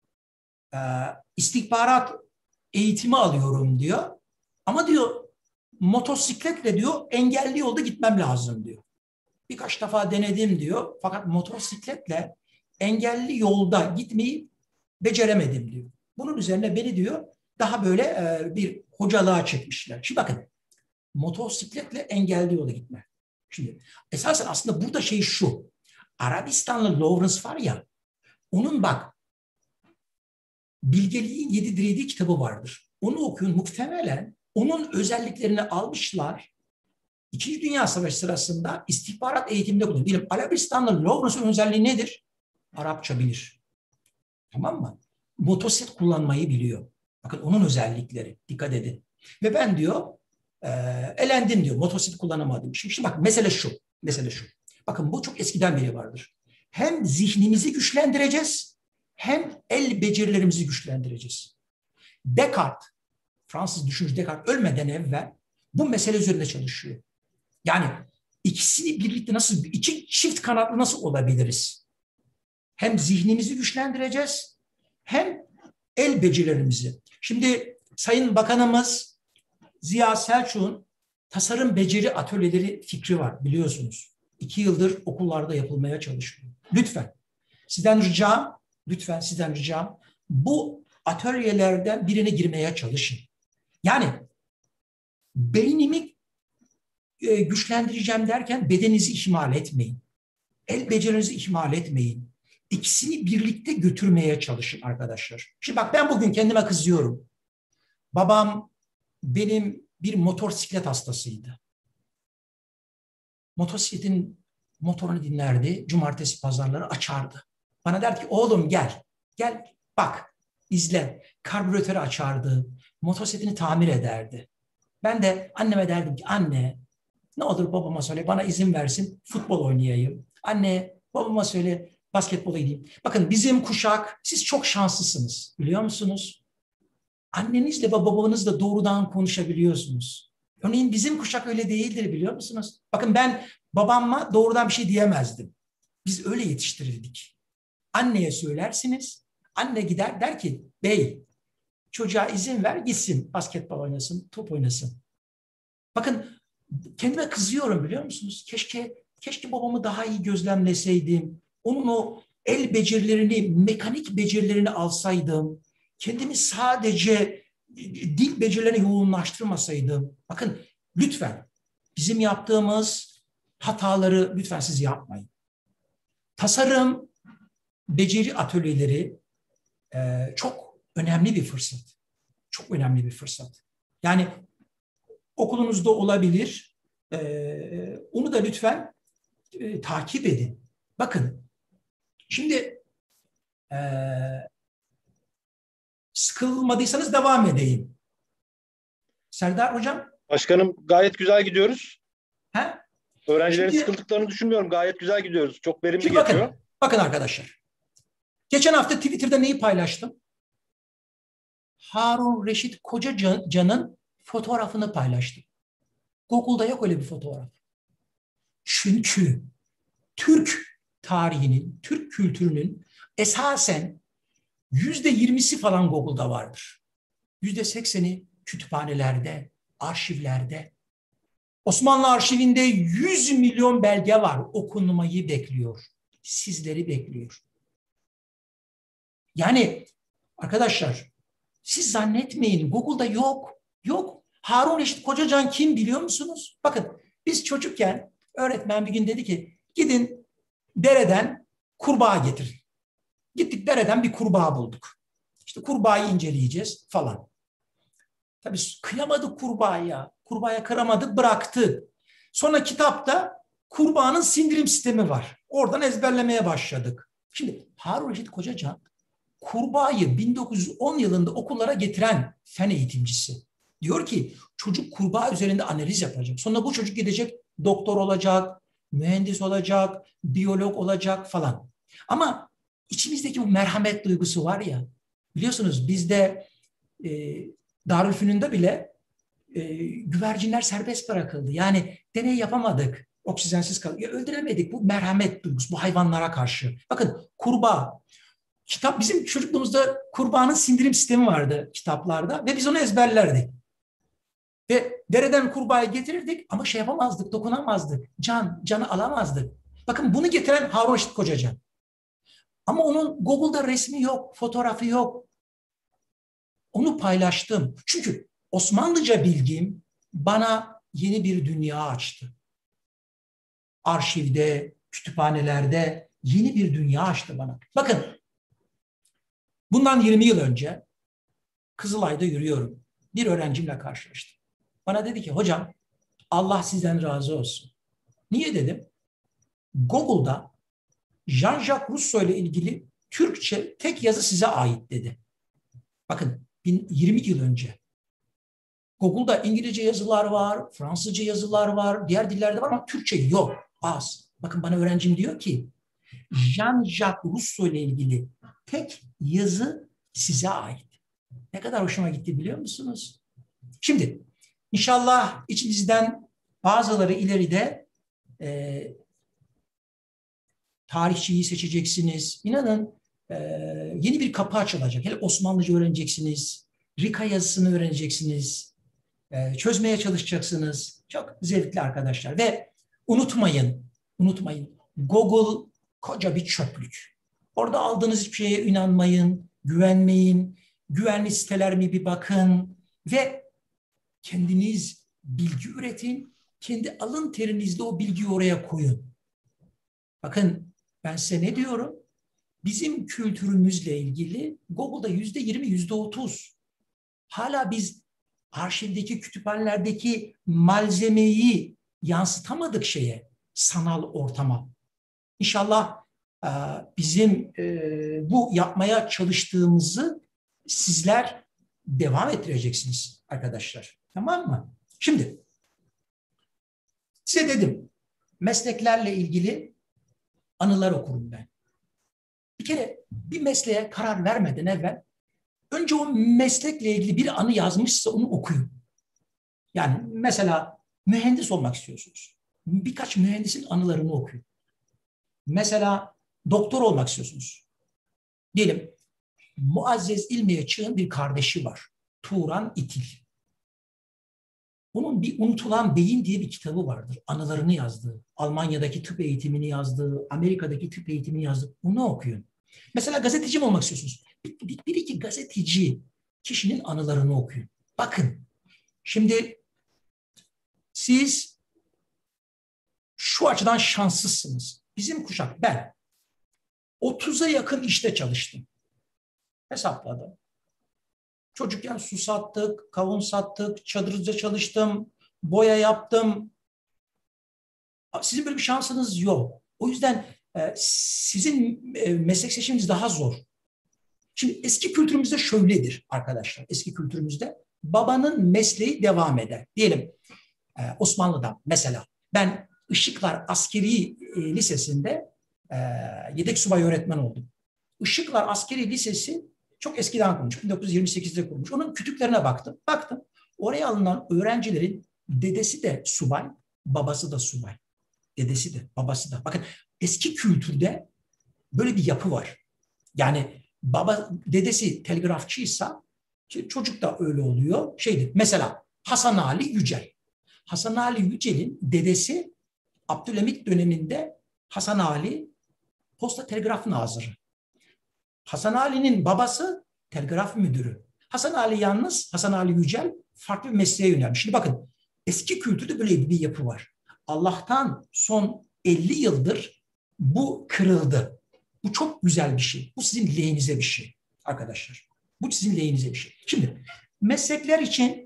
İstihbarat eğitimi alıyorum diyor. Ama diyor motosikletle diyor engelli yolda gitmem lazım diyor. Birkaç defa denedim diyor. Fakat motosikletle engelli yolda gitmeyi beceremedim diyor. Bunun üzerine beni diyor daha böyle bir hocalığa çekmişler. Şimdi bakın motosikletle engelli yolda gitme. Şimdi esasen aslında burada şey şu. Arabistanlı Lawrence var ya, onun bak Bilgeliğin 7 Dirediği kitabı vardır. Onu okuyun, muhtemelen onun özelliklerini almışlar. İkinci Dünya Savaşı sırasında istihbarat eğitiminde kullanıyor. Diyelim Arabistanlı Lawrence'ın özelliği nedir? Arapça bilir. Tamam mı? Motosiklet kullanmayı biliyor. Bakın onun özellikleri. Dikkat edin. Ve ben diyor elendim diyor. Motosiklet kullanamadım. Şimdi bak mesele şu. Bakın bu çok eskiden beri vardır. Hem zihnimizi güçlendireceğiz hem el becerilerimizi güçlendireceğiz. Descartes, Fransız düşünürü Descartes ölmeden evvel bu mesele üzerinde çalışıyor. Yani ikisini birlikte nasıl, iki çift kanatlı nasıl olabiliriz? Hem zihnimizi güçlendireceğiz hem el becerilerimizi. Şimdi Sayın Bakanımız Ziya Selçuk'un tasarım beceri atölyeleri fikri var biliyorsunuz. 2 yıldır okullarda yapılmaya çalışıyor. Lütfen sizden ricam bu atölyelerden birine girmeye çalışın. Yani beynimi güçlendireceğim derken bedeninizi ihmal etmeyin. El becerinizi ihmal etmeyin. İkisini birlikte götürmeye çalışın arkadaşlar. Şimdi bak ben bugün kendime kızıyorum. Babam benim bir motosiklet hastasıydı. Motosikletin motorunu dinlerdi. Cumartesi pazarları açardı. Bana der ki oğlum gel. Gel bak izle. Karbüratörü açardı. Motosikletini tamir ederdi. Ben de anneme derdim ki anne ne olur babama söyle bana izin versin futbol oynayayım. Anne babama söyle basketbola gideyim. Bakın bizim kuşak siz çok şanslısınız biliyor musunuz? Annenizle ve babanızla doğrudan konuşabiliyorsunuz. Örneğin bizim kuşak öyle değildir biliyor musunuz? Bakın ben babamla doğrudan bir şey diyemezdim. Biz öyle yetiştirildik. Anneye söylersiniz. Anne gider der ki bey çocuğa izin ver gitsin basketbol oynasın, top oynasın. Bakın kendime kızıyorum biliyor musunuz? Keşke babamı daha iyi gözlemleseydim. Onun o el becerilerini, mekanik becerilerini alsaydım. Kendimi sadece dil becerilerine yoğunlaştırmasaydım. Bakın lütfen bizim yaptığımız hataları lütfen siz yapmayın. Tasarım, beceri atölyeleri çok önemli bir fırsat. Çok önemli bir fırsat. Yani okulunuzda olabilir. Onu da lütfen takip edin. Bakın, şimdi sıkılmadıysanız devam edeyim. Serdar Hocam? Başkanım gayet güzel gidiyoruz. He? Öğrencilerin sıkıldıklarını düşünmüyorum. Gayet güzel gidiyoruz. Çok verimli şimdi geçiyor. Bakın arkadaşlar. Geçen hafta Twitter'da neyi paylaştım? Harun Reşit Kocacan'ın fotoğrafını paylaştım. Google'da yok öyle bir fotoğraf. Çünkü Türk tarihinin, Türk kültürünün esasen %20'si falan Google'da vardır. %80'i kütüphanelerde, arşivlerde. Osmanlı arşivinde 100 milyon belge var. Okunmayı bekliyor. Sizleri bekliyor. Yani arkadaşlar siz zannetmeyin Google'da yok. Yok. Harun Reşit Kocacan kim biliyor musunuz? Bakın biz çocukken öğretmen bir gün dedi ki gidin dereden kurbağa getirin. Gittik dereden bir kurbağa bulduk. İşte kurbağayı inceleyeceğiz falan. Tabii kıyamadık kurbağaya. Kurbağaya kıramadık bıraktık. Sonra kitapta kurbağanın sindirim sistemi var. Oradan ezberlemeye başladık. Şimdi Harun Reşit Kocacan kurbağayı 1910 yılında okullara getiren fen eğitimcisi. Diyor ki çocuk kurbağa üzerinde analiz yapacak. Sonra bu çocuk gidecek doktor olacak, mühendis olacak, biyolog olacak falan. Ama içimizdeki bu merhamet duygusu var ya, biliyorsunuz bizde Darülfünun'da bile güvercinler serbest bırakıldı. Yani deney yapamadık, oksijensiz kaldık. Öldüremedik bu merhamet duygusu, bu hayvanlara karşı. Bakın kurbağa, kitap bizim çocukluğumuzda kurbağanın sindirim sistemi vardı kitaplarda ve biz onu ezberlerdik. Ve dereden kurbağayı getirirdik ama şey yapamazdık, dokunamazdık. Canı alamazdık. Bakın bunu getiren Harun Reşit Kocacan. Ama onun Google'da resmi yok, fotoğrafı yok. Onu paylaştım. Çünkü Osmanlıca bilgim bana yeni bir dünya açtı. Arşivde, kütüphanelerde yeni bir dünya açtı bana. Bakın, bundan 20 yıl önce Kızılay'da yürüyorum. Bir öğrencimle karşılaştım. Bana dedi ki hocam Allah sizden razı olsun. Niye dedim? Google'da Jean-Jacques Rousseau ile ilgili Türkçe tek yazı size ait dedi. Bakın 20 yıl önce. Google'da İngilizce yazılar var, Fransızca yazılar var, diğer dillerde var ama Türkçe yok, az. Bakın bana öğrencim diyor ki Jean-Jacques Rousseau ile ilgili tek yazı size ait. Ne kadar hoşuma gitti biliyor musunuz? Şimdi inşallah içinizden bazıları ileride tarihçiyi seçeceksiniz. İnanın yeni bir kapı açılacak. Hele Osmanlıca öğreneceksiniz. Rika yazısını öğreneceksiniz. Çözmeye çalışacaksınız. Çok zevkli arkadaşlar. Ve unutmayın. Google koca bir çöplük. Orada aldığınız hiçbir şeye inanmayın, güvenmeyin. Güvenli siteler mi bir bakın ve kendiniz bilgi üretin. Kendi alın terinizle o bilgiyi oraya koyun. Bakın ben size ne diyorum? Bizim kültürümüzle ilgili Google'da %20, %30. Hala biz arşivdeki, kütüphanelerdeki malzemeyi yansıtamadık sanal ortama. İnşallah bizim bu yapmaya çalıştığımızı sizler devam ettireceksiniz arkadaşlar. Tamam mı? Şimdi size dedim, mesleklerle ilgili anılar okurum ben. Bir kere bir mesleğe karar vermeden evvel önce o meslekle ilgili bir anı yazmışsa onu okuyun. Yani mesela mühendis olmak istiyorsunuz. Birkaç mühendisin anılarını okuyun. Mesela doktor olmak istiyorsunuz. Diyelim Muazzez İlmiye Çığ'ın bir kardeşi var. Turan İtil. Onun bir Unutulan Beyin diye bir kitabı vardır. Anılarını yazdığı, Almanya'daki tıp eğitimini yazdığı, Amerika'daki tıp eğitimini yazdığı. Onu okuyun. Mesela gazeteci mi olmak istiyorsunuz? Bir iki gazeteci kişinin anılarını okuyun. Bakın, şimdi siz şu açıdan şanslısınız. Bizim kuşak, ben 30'a yakın işte çalıştım. Hesapladım. Çocukken su sattık, kavun sattık, çadırda çalıştım, boya yaptım. Sizin böyle bir şansınız yok. O yüzden sizin meslek seçiminiz daha zor. Şimdi eski kültürümüzde şöyledir arkadaşlar. Eski kültürümüzde babanın mesleği devam eder. Diyelim Osmanlı'da mesela ben Işıklar Askeri Lisesi'nde yedek subay öğretmen oldum. Işıklar Askeri Lisesi çok eskiden kurulmuş. 1928'de kurulmuş. Onun kütüklerine baktım. Oraya alınan öğrencilerin dedesi de subay, babası da subay. Dedesi de, babası da. Bakın eski kültürde böyle bir yapı var. Yani dedesi telgrafçıysa çocuk da öyle oluyor. Mesela Hasan Ali Yücel. Hasan Ali Yücel'in dedesi Abdülhamit döneminde Hasan Ali Posta Telgraf Nazırı. Hasan Ali'nin babası telgraf müdürü. Hasan Ali Yücel farklı bir mesleğe yönelmiş. Şimdi bakın, eski kültürde böyle bir yapı var. Allah'tan son 50 yıldır bu kırıldı. Bu çok güzel bir şey. Bu sizin lehinize bir şey arkadaşlar. Bu sizin lehinize bir şey. Şimdi meslekler için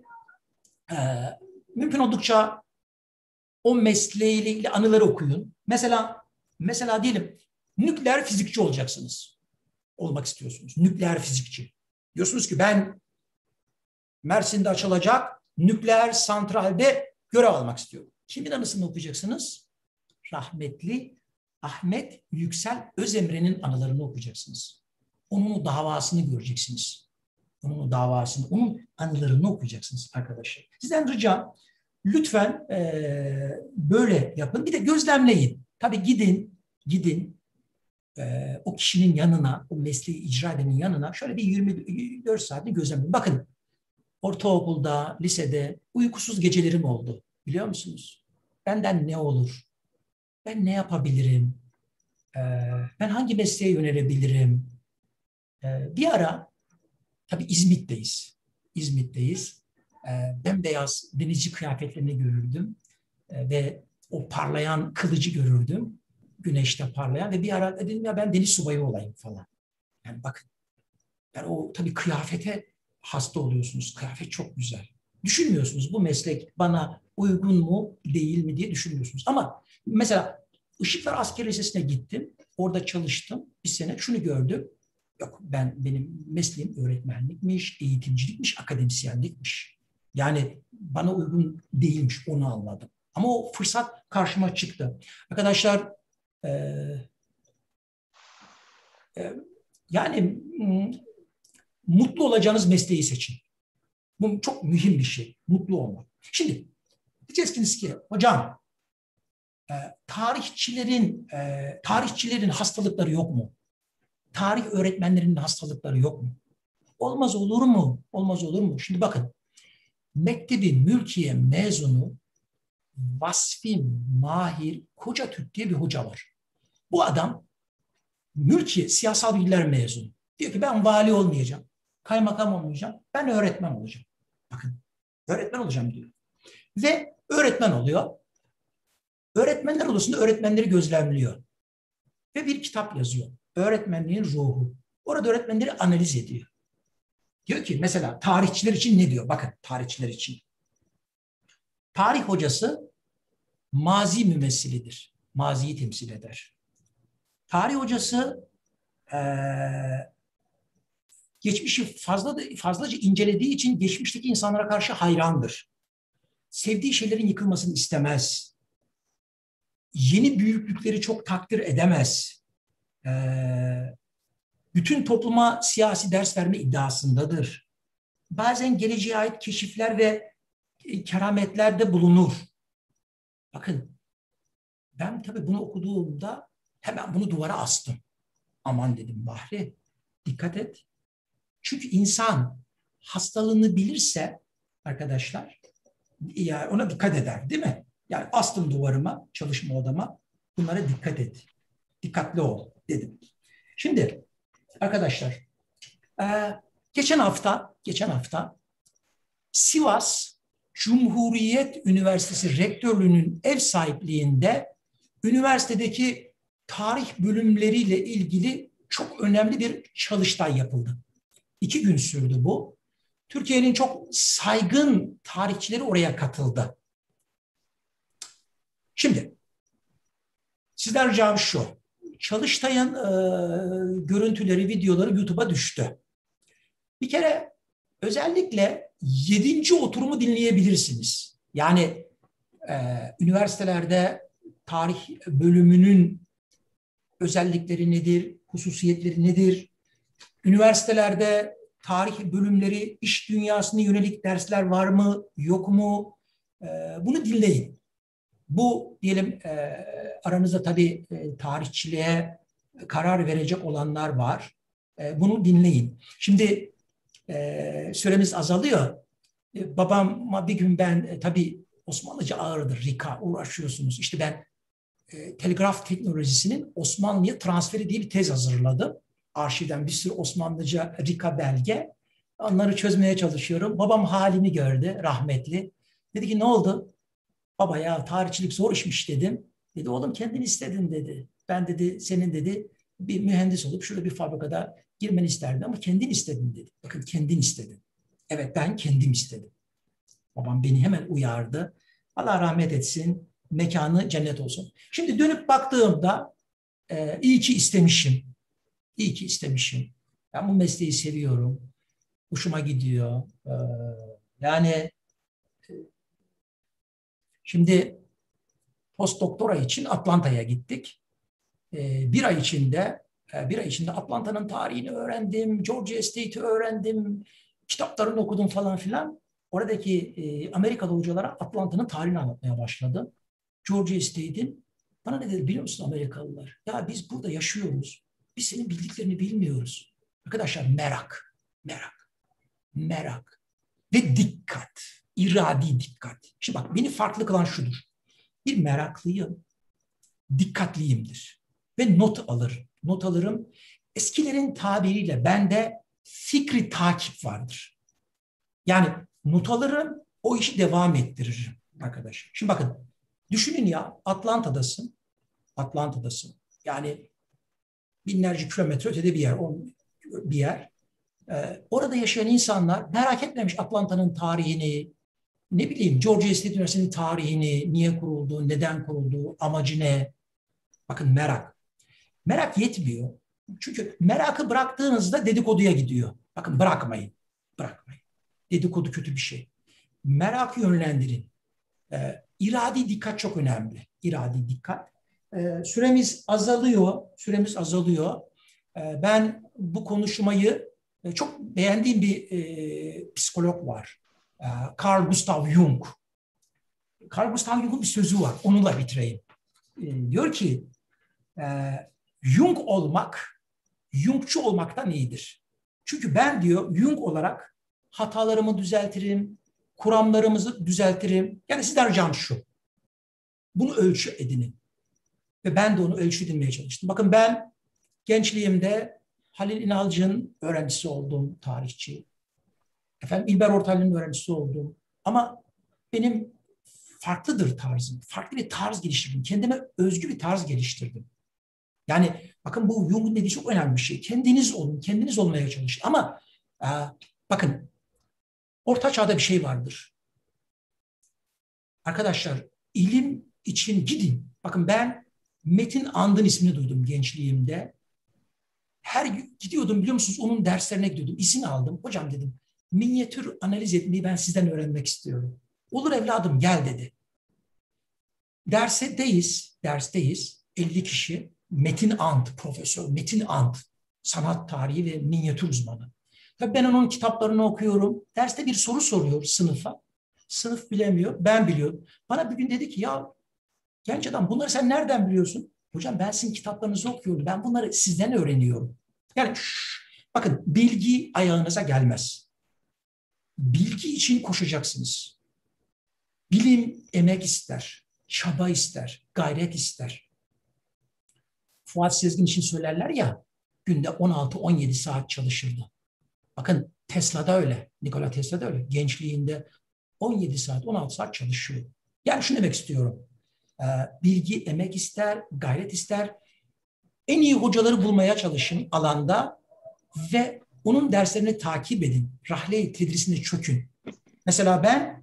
mümkün oldukça o mesleğiyle ilgili anıları okuyun. Mesela diyelim nükleer fizikçi olacaksınız. Olmak istiyorsunuz. Nükleer fizikçi. Diyorsunuz ki ben Mersin'de açılacak nükleer santralde görev almak istiyorum. Kimin anısını okuyacaksınız? Rahmetli Ahmet Yüksel Özemre'nin anılarını okuyacaksınız. Onun davasını göreceksiniz. Onun anılarını okuyacaksınız arkadaşlar. Sizden ricam lütfen böyle yapın. Bir de gözlemleyin. Tabii gidin o kişinin yanına, o mesleği icra edenin yanına şöyle bir 24 saatini gözlemleyin. Bakın, ortaokulda, lisede uykusuz gecelerim oldu. Biliyor musunuz? Benden ne olur? Ben ne yapabilirim? Ben hangi mesleğe yönelebilirim? Bir ara, tabii İzmit'teyiz. Bembeyaz denizci kıyafetlerini görürdüm. Ve o parlayan kılıcı görürdüm. Güneşte parlayan ve bir ara dedim ya ben deniz subayı olayım falan. Yani bakın, yani o tabii kıyafete hasta oluyorsunuz. Kıyafet çok güzel. Düşünmüyorsunuz bu meslek bana uygun mu değil mi diye düşünmüyorsunuz. Ama mesela Işıklar Askeri Lisesi'ne gittim. Orada çalıştım. Bir sene şunu gördüm. Yok, benim mesleğim öğretmenlikmiş, eğitimcilikmiş, akademisyenlikmiş. Yani bana uygun değilmiş, onu anladım. Ama o fırsat karşıma çıktı. Arkadaşlar yani mutlu olacağınız mesleği seçin. Bu çok mühim bir şey. Mutlu olmak. Şimdi diyeceksiniz ki hocam tarihçilerin hastalıkları yok mu? Tarih öğretmenlerinin hastalıkları yok mu? Olmaz olur mu? Olmaz olur mu? Şimdi bakın, Mektebi Mülkiye mezunu Vasfi Mahir Kocatürk diye bir hoca var. Bu adam Mülkiye siyasal bilgiler mezunu. Diyor ki ben vali olmayacağım, kaymakam olmayacağım, ben öğretmen olacağım. Bakın, öğretmen olacağım diyor. Ve öğretmen oluyor. Öğretmenler odasında öğretmenleri gözlemliyor. Ve bir kitap yazıyor. Öğretmenliğin ruhu. Orada öğretmenleri analiz ediyor. Diyor ki mesela tarihçiler için ne diyor? Bakın tarihçiler için. Tarih hocası mazi mümessilidir. Maziyi temsil eder. Tarih hocası geçmişi fazlaca incelediği için geçmişteki insanlara karşı hayrandır. Sevdiği şeylerin yıkılmasını istemez. Yeni büyüklükleri çok takdir edemez. Bütün topluma siyasi ders verme iddiasındadır. Bazen geleceğe ait keşifler ve kerametlerde bulunur. Bakın, ben tabii bunu okuduğumda hemen bunu duvara astım. Aman dedim Bahri, dikkat et. Çünkü insan hastalığını bilirse arkadaşlar, yani ona dikkat eder, değil mi? Yani astım duvarıma, çalışma odama, bunlara dikkat et. Dikkatli ol dedim. Şimdi arkadaşlar, geçen hafta Sivas Cumhuriyet Üniversitesi Rektörlüğü'nün ev sahipliğinde üniversitedeki tarih bölümleriyle ilgili çok önemli bir çalıştay yapıldı. 2 gün sürdü bu. Türkiye'nin çok saygın tarihçileri oraya katıldı. Şimdi sizden ricam şu. Çalıştay'ın görüntüleri, videoları YouTube'a düştü. Bir kere özellikle 7. oturumu dinleyebilirsiniz. Yani üniversitelerde tarih bölümünün özellikleri nedir, hususiyetleri nedir? Üniversitelerde tarih bölümleri, iş dünyasına yönelik dersler var mı, yok mu? Bunu dinleyin. Bu diyelim aranızda tabii tarihçiliğe karar verecek olanlar var. Bunu dinleyin. Şimdi süremiz azalıyor. Babama bir gün ben tabii Osmanlıca ağırdır, RIKA uğraşıyorsunuz. İşte ben telgraf teknolojisinin Osmanlı'ya transferi diye bir tez hazırladım. Arşivden bir sürü Osmanlıca RIKA belge. Onları çözmeye çalışıyorum. Babam halimi gördü, rahmetli. Dedi ki ne oldu? Baba ya tarihçilik zor işmiş dedim. Dedi oğlum kendin istedin dedi. Ben dedi senin dedi bir mühendis olup şurada bir fabrikada girmeni isterdim ama kendin istedin dedi. Bakın kendin istedin. Evet ben kendim istedim. Babam beni hemen uyardı. Allah rahmet etsin. Mekanı cennet olsun. Şimdi dönüp baktığımda iyi ki istemişim. İyi ki istemişim. Ben bu mesleği seviyorum. Hoşuma gidiyor. Yani şimdi postdoktora için Atlanta'ya gittik. Bir ay içinde Atlanta'nın tarihini öğrendim. Georgia State'i öğrendim. Kitaplarını okudum falan filan. Oradaki Amerikalı hocalara Atlanta'nın tarihini anlatmaya başladım. Georgia State'in bana ne dedi biliyor musun Amerikalılar? Ya biz burada yaşıyoruz. Biz senin bildiklerini bilmiyoruz. Arkadaşlar merak ve dikkat. İradi dikkat. Şimdi bak beni farklı kılan şudur. Bir meraklıyım, dikkatliyimdir. Ve not alırım. Eskilerin tabiriyle bende fikri takip vardır. Yani not alırım, o işi devam ettiririm arkadaşlar. Şimdi bakın, düşünün ya Atlanta'dasın. Yani binlerce kilometre ötede bir yer. Orada yaşayan insanlar merak etmemiş Atlanta'nın tarihini, ne bileyim Georgia State Üniversitesi'nin tarihini, niye kurulduğu, neden kurulduğu, amacı ne? Bakın merak. Merak yetmiyor. Çünkü merakı bıraktığınızda dedikoduya gidiyor. Bakın bırakmayın. Dedikodu kötü bir şey. Merakı yönlendirin. İradi dikkat çok önemli. İradi dikkat. Süremiz azalıyor. Ben bu konuşmayı çok beğendiğim bir psikolog var. Carl Gustav Jung. Carl Gustav Jung'un bir sözü var. Onunla bitireyim. Diyor ki Jungçu olmaktan iyidir. Çünkü ben diyor Jung olarak hatalarımı düzeltirim, kuramlarımızı düzeltirim. Yani sizden ricam şu. Bunu ölçü edinin. Ve ben de onu ölçü edinmeye çalıştım. Bakın ben gençliğimde Halil İnalcı'nın öğrencisi oldum, tarihçi. İlber Ortaylı'nın öğrencisi oldum. Ama benim farklıdır tarzım. Farklı bir tarz geliştirdim. Kendime özgü bir tarz geliştirdim. Yani bakın bu Jung'un dediği çok önemli bir şey. Kendiniz olun, kendiniz olmaya çalışın. Ama Bakın, Orta Çağ'da bir şey vardır. Arkadaşlar, ilim için gidin. Bakın ben Metin Andın ismini duydum gençliğimde. Her gün gidiyordum, biliyor musunuz? Onun derslerine gidiyordum. İzin aldım. Hocam dedim, minyatür analiz etmeyi ben sizden öğrenmek istiyorum. Olur evladım, gel dedi. Dersteyiz. 50 kişi. Metin And, Profesör Metin And. Sanat tarihi ve minyatür uzmanı. Tabii ben onun kitaplarını okuyorum. Derste bir soru soruyor sınıfa. Sınıf bilemiyor, ben biliyorum. Bana bir gün dedi ki, ya genç adam, bunları sen nereden biliyorsun? Hocam ben sizin kitaplarınızı okuyorum. Ben bunları sizden öğreniyorum. Yani bakın, bilgi ayağınıza gelmez. Bilgi için koşacaksınız. Bilim emek ister, çaba ister, gayret ister. Fuat Sezgin için söylerler ya, günde 16-17 saat çalışırdı. Bakın Tesla da öyle, Nikola Tesla da öyle. Gençliğinde 17 saat, 16 saat çalışıyor. Yani şunu demek istiyorum. Bilgi emek ister, gayret ister. En iyi hocaları bulmaya çalışın alanda ve onun derslerini takip edin. Rahle-i tedrisine çökün. Mesela ben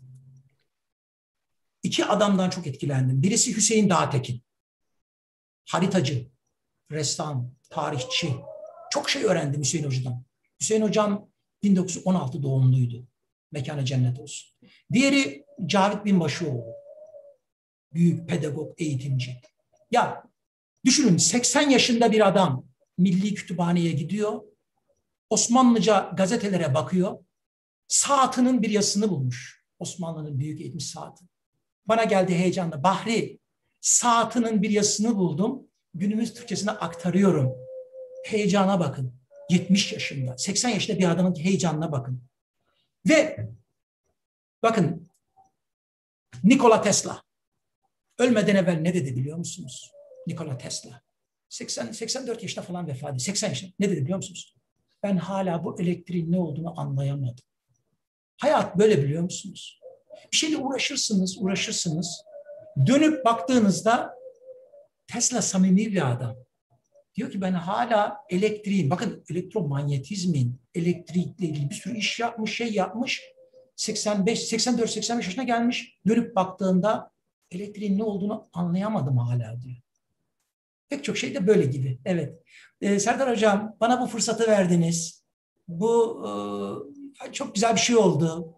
2 adamdan çok etkilendim. Birisi Hüseyin Dağtekin. Haritacı, ressam, tarihçi. Çok şey öğrendim Hüseyin Hoca'dan. Hüseyin Hocam 1916 doğumluydu. Mekanı cennet olsun. Diğeri Cavit Binbaşıoğlu. Büyük pedagog, eğitimci. Ya düşünün, 80 yaşında bir adam Milli Kütüphane'ye gidiyor. Osmanlıca gazetelere bakıyor. Saatinin bir yazısını bulmuş. Osmanlı'nın büyük eğitim saati. Bana geldi heyecanla. Bahri, saatinin bir yazısını buldum. Günümüz Türkçesine aktarıyorum. Heyecana bakın. 70 yaşında, 80 yaşında bir adamın heyecanına bakın. Ve bakın, Nikola Tesla ölmeden evvel ne dedi biliyor musunuz? Nikola Tesla 84 yaşında falan vefat etti. 80 yaşında ne dedi biliyor musunuz? Ben hala bu elektriğin ne olduğunu anlayamadım. Hayat böyle, biliyor musunuz? Bir şeyle uğraşırsınız. Dönüp baktığınızda Tesla samimi bir adam. Diyor ki ben hala elektriğin, bakın elektromanyetizmin, elektrikle ilgili bir sürü iş yapmış, 84-85 yaşına gelmiş, dönüp baktığında elektriğin ne olduğunu anlayamadım hala diyor. Pek çok şey de böyle gibi. Evet. Serdar Hocam, bana bu fırsatı verdiniz. Bu çok güzel bir şey oldu.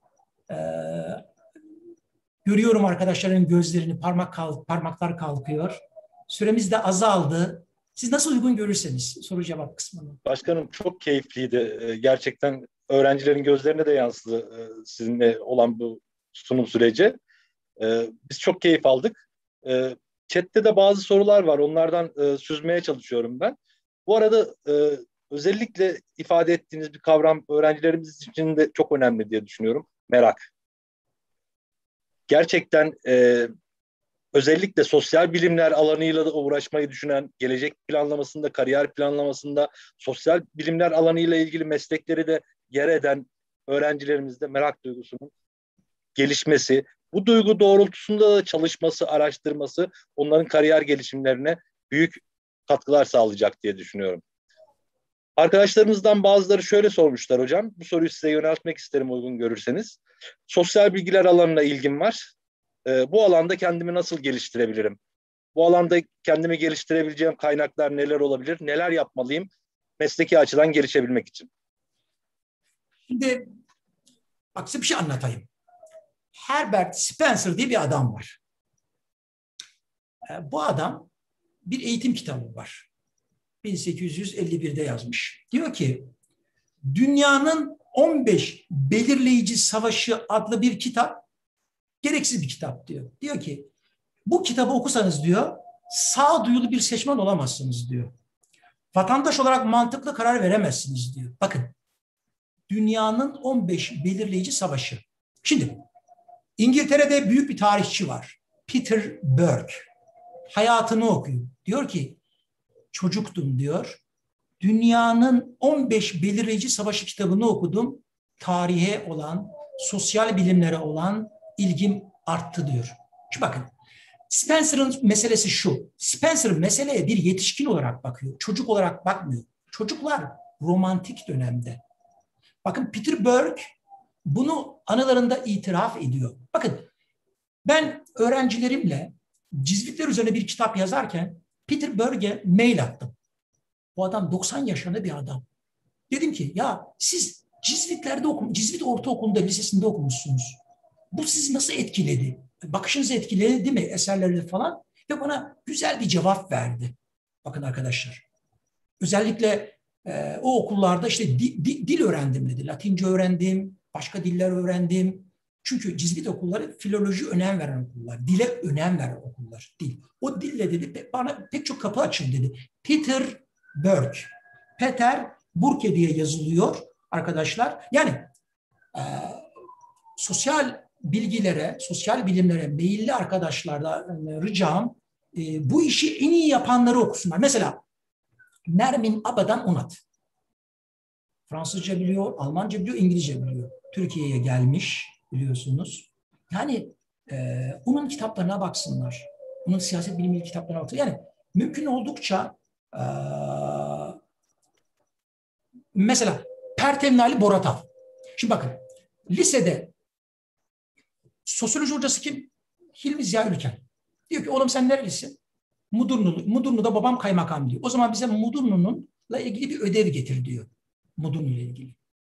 Görüyorum arkadaşların gözlerini, parmaklar kalkıyor. Süremiz de azaldı. Siz nasıl uygun görürseniz soru cevap kısmını. Başkanım çok keyifliydi. Gerçekten öğrencilerin gözlerine de yansıdı sizinle olan bu sunum süreci. Biz çok keyif aldık. Chat'te de bazı sorular var. Onlardan süzmeye çalışıyorum ben. Bu arada özellikle ifade ettiğiniz bir kavram öğrencilerimiz için de çok önemli diye düşünüyorum. Merak. Gerçekten özellikle sosyal bilimler alanıyla da uğraşmayı düşünen, gelecek planlamasında, kariyer planlamasında sosyal bilimler alanıyla ilgili meslekleri de yer eden öğrencilerimizde merak duygusunun gelişmesi, bu duygu doğrultusunda da çalışması, araştırması onların kariyer gelişimlerine büyük katkılar sağlayacak diye düşünüyorum. Arkadaşlarımızdan bazıları şöyle sormuşlar hocam. Bu soruyu size yöneltmek isterim uygun görürseniz. Sosyal bilgiler alanına ilgim var. Bu alanda kendimi nasıl geliştirebilirim? Bu alanda kendimi geliştirebileceğim kaynaklar neler olabilir? Neler yapmalıyım mesleki açıdan gelişebilmek için? Şimdi bak size bir şey anlatayım. Herbert Spencer diye bir adam var. Bu adam bir eğitim kitabı var. 1851'de yazmış. Diyor ki Dünyanın 15 Belirleyici Savaşı adlı bir kitap gereksiz bir kitap diyor. Diyor ki bu kitabı okusanız diyor sağduyulu bir seçmen olamazsınız diyor. Vatandaş olarak mantıklı karar veremezsiniz diyor. Bakın Dünyanın 15 Belirleyici Savaşı. Şimdi İngiltere'de büyük bir tarihçi var. Peter Burke. Hayatını okuyor. Diyor ki çocuktum diyor. Dünyanın 15 Belirleyici Savaşı kitabını okudum. Tarihe olan, sosyal bilimlere olan ilgim arttı diyor. Şimdi bakın Spencer'ın meselesi şu. Spencer meseleye bir yetişkin olarak bakıyor. Çocuk olarak bakmıyor. Çocuklar romantik dönemde. Bakın Peter Berg bunu anılarında itiraf ediyor. Bakın ben öğrencilerimle Cizvitler üzerine bir kitap yazarken Peter Berg'e mail attım. Bu adam 90 yaşında bir adam. Dedim ki ya siz Cizvitler'de Cizvit Ortaokulu'nda, lisesinde okumuşsunuz. Bu sizi nasıl etkiledi? Bakışınızı etkiledi değil mi? Eserlerle falan. Ve bana güzel bir cevap verdi. Bakın arkadaşlar. Özellikle o okullarda işte dil öğrendim dedi. Latince öğrendim, başka diller öğrendim. Çünkü Cizvit okulları filoloji önem veren okullar, dile önem veren okullar. Dil. O dille dedi bana pek çok kapı açıldı dedi. Peter Berg. Peter Burke diye yazılıyor arkadaşlar. Yani sosyal bilgilere, sosyal bilimlere meyilli arkadaşlardan ricam bu işi en iyi yapanları okusunlar. Mesela Nermin Abadan Onat. Fransızca biliyor, Almanca biliyor, İngilizce biliyor. Türkiye'ye gelmiş biliyorsunuz. Yani onun kitaplarına baksınlar. Onun siyaset bilimi kitaplarına baksınlar. Yani mümkün oldukça mesela Pertemnali Boratav. Şimdi bakın lisede sosyoloji hocası kim? Hilmi Ziya Ülken. Diyor ki oğlum sen nerelisin? Mudurnu'da babam kaymakam diyor. O zaman bize Mudurnu'nunla ilgili bir ödev getir diyor. Mudurnu ile ilgili.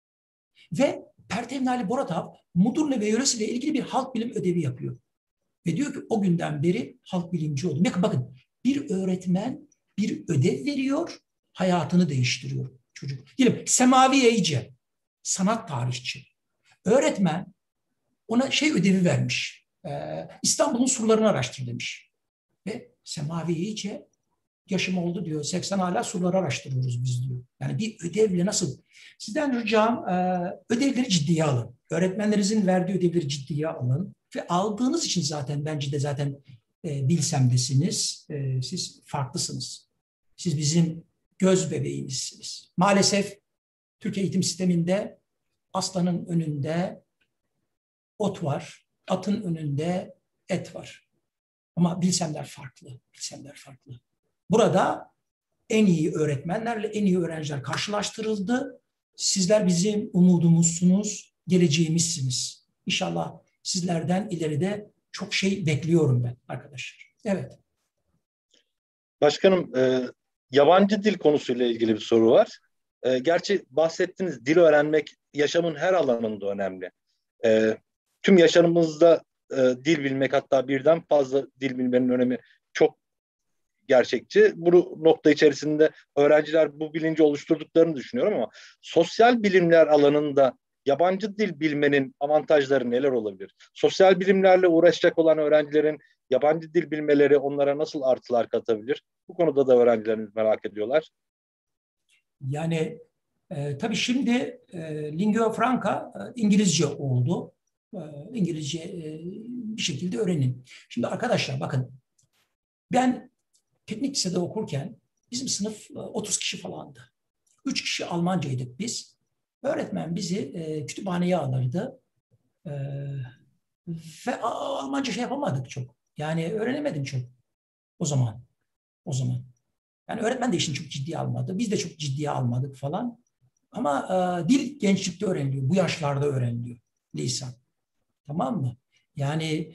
Ve Pertemnali Boratav Mudurnu ve yöresiyle ilgili bir halk bilim ödevi yapıyor. Ve diyor ki o günden beri halk bilimci oldum. Bakın bir öğretmen bir ödev veriyor, hayatını değiştiriyor çocuk. Diyelim Semavi Yaycı, sanat tarihçi. Öğretmen ona ödevi vermiş. İstanbul'un surlarını araştır demiş. Ve Semavi iyice yaşım oldu diyor. 80 hala surları araştırıyoruz biz diyor. Yani bir ödevle nasıl? Sizden ricam ödevleri ciddiye alın. Öğretmenlerinizin verdiği ödevleri ciddiye alın. Ve aldığınız için bence de zaten bilsemdesiniz. Siz farklısınız. Siz bizim göz bebeğimizsiniz. Maalesef Türkiye eğitim sisteminde aslanın önünde ot var, atın önünde et var. Ama bilsemler farklı, bilsemler farklı. Burada en iyi öğretmenlerle en iyi öğrenciler karşılaştırıldı. Sizler bizim umudumuzsunuz, geleceğimizsiniz. İnşallah sizlerden ileride çok şey bekliyorum ben arkadaşlar. Evet. Başkanım, yabancı dil konusuyla ilgili bir soru var. Gerçi bahsettiğiniz dil öğrenmek yaşamın her alanında önemli. Tüm yaşamımızda dil bilmek, hatta birden fazla dil bilmenin önemi çok gerçekçi. Bu nokta içerisinde öğrenciler bu bilinci oluşturduklarını düşünüyorum ama sosyal bilimler alanında yabancı dil bilmenin avantajları neler olabilir? Sosyal bilimlerle uğraşacak olan öğrencilerin yabancı dil bilmeleri onlara nasıl artılar katabilir? Bu konuda da öğrencilerimiz merak ediyorlar. Yani tabii şimdi lingua franca İngilizce oldu. İngilizce bir şekilde öğrenin. Şimdi arkadaşlar bakın ben teknik lisede okurken bizim sınıf 30 kişi falandı. 3 kişi Almancaydık biz. Öğretmen bizi kütüphaneye alırdı. Ve Almanca yapamadık çok. Yani öğrenemedim çok o zaman. Yani öğretmen de işini çok ciddiye almadı. Biz de çok ciddiye almadık falan. Ama dil gençlikte öğreniliyor. Bu yaşlarda öğreniliyor. Lisan. Tamam mı? Yani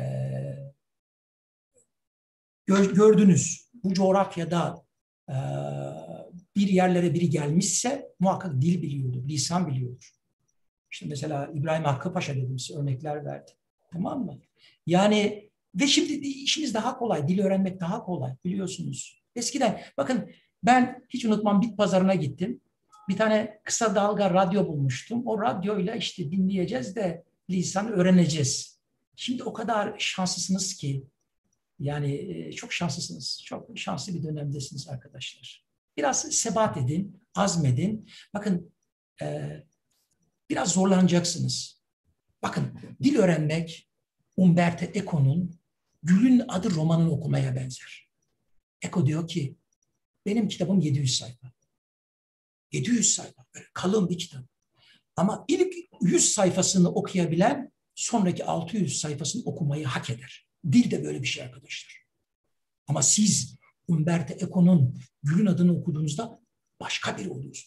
gördünüz bu coğrafyada bir yerlere biri gelmişse muhakkak dil biliyordur, lisan biliyordur. İşte mesela İbrahim Hakkı Paşa dedim size örnekler verdi. Tamam mı? Yani ve şimdi işiniz daha kolay, dil öğrenmek daha kolay biliyorsunuz. Eskiden bakın ben hiç unutmam bit pazarına gittim. Bir tane kısa dalga radyo bulmuştum. O radyoyla işte dinleyeceğiz de lisan öğreneceğiz. Şimdi o kadar şanslısınız ki yani çok şanslısınız. Çok şanslı bir dönemdesiniz arkadaşlar. Biraz sebat edin, azmedin. Bakın biraz zorlanacaksınız. Bakın dil öğrenmek Umberto Eco'nun Gül'ün Adı romanını okumaya benzer. Eco diyor ki benim kitabım 700 sayfa. 700 sayfa. Böyle kalın bir kitap. Ama ilk 100 sayfasını okuyabilen sonraki 600 sayfasını okumayı hak eder. Dil de böyle bir şey arkadaşlar. Ama siz Umberto Eco'nun Gül'ün Adını okuduğunuzda başka biri oluyorsunuz.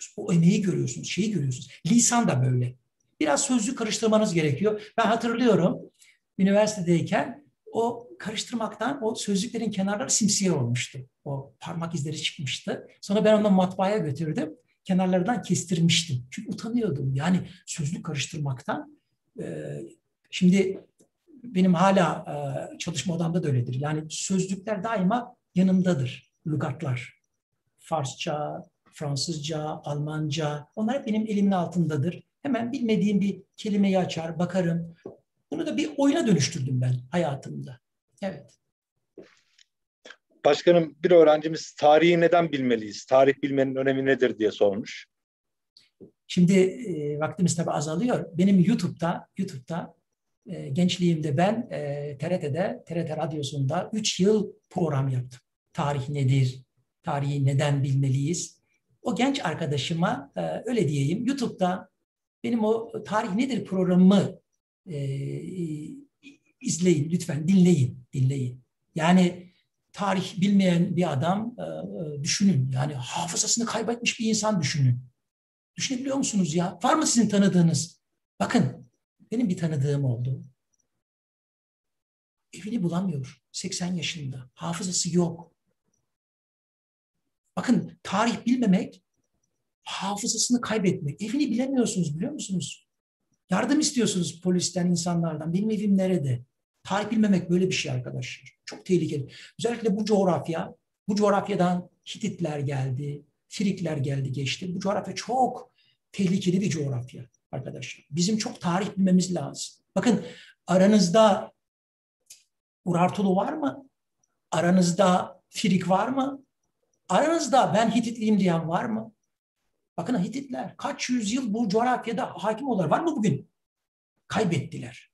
O emeği görüyorsunuz, şeyi görüyorsunuz. Lisan da böyle. Biraz sözlük karıştırmanız gerekiyor. Ben hatırlıyorum üniversitedeyken o karıştırmaktan o sözlüklerin kenarları simsiyah olmuştu. O parmak izleri çıkmıştı. Sonra ben onu matbaaya götürdüm. Kenarlardan kestirmiştim. Çünkü utanıyordum. Yani sözlük karıştırmaktan. Şimdi benim hala çalışma odamda da öyledir. Yani sözlükler daima yanımdadır. Lügatlar. Farsça, Fransızca, Almanca. Onlar hep benim elimin altındadır. Hemen bilmediğim bir kelimeyi açar, bakarım. Bunu da bir oyuna dönüştürdüm ben hayatımda. Evet. Başkanım, bir öğrencimiz tarihi neden bilmeliyiz? Tarih bilmenin önemi nedir diye sormuş. Şimdi vaktimiz tabii azalıyor. Benim YouTube'da gençliğimde ben TRT Radyosu'nda 3 yıl program yaptım. Tarih nedir? Tarihi neden bilmeliyiz? O genç arkadaşıma öyle diyeyim. YouTube'da benim o Tarih Nedir programımı izleyin lütfen, dinleyin. Yani tarih bilmeyen bir adam düşünün. Yani hafızasını kaybetmiş bir insan düşünün. Düşünebiliyor musunuz ya? Var mı sizin tanıdığınız? Bakın benim bir tanıdığım oldu. Evini bulamıyor. 80 yaşında. Hafızası yok. Bakın tarih bilmemek, hafızasını kaybetmek. Evini bilemiyorsunuz biliyor musunuz? Yardım istiyorsunuz polisten, insanlardan. Benim evim nerede? Tarih bilmemek böyle bir şey arkadaşlar. Çok tehlikeli. Özellikle bu coğrafyadan Hititler geldi, Frikler geldi geçti. Bu coğrafya çok tehlikeli bir coğrafya arkadaşlar. Bizim çok tarih bilmemiz lazım. Bakın aranızda Urartulu var mı? Aranızda Frik var mı? Aranızda ben Hititliyim diyen var mı? Bakın Hititler kaç yüzyıl bu coğrafyada hakim oldular. Var mı bugün? Kaybettiler.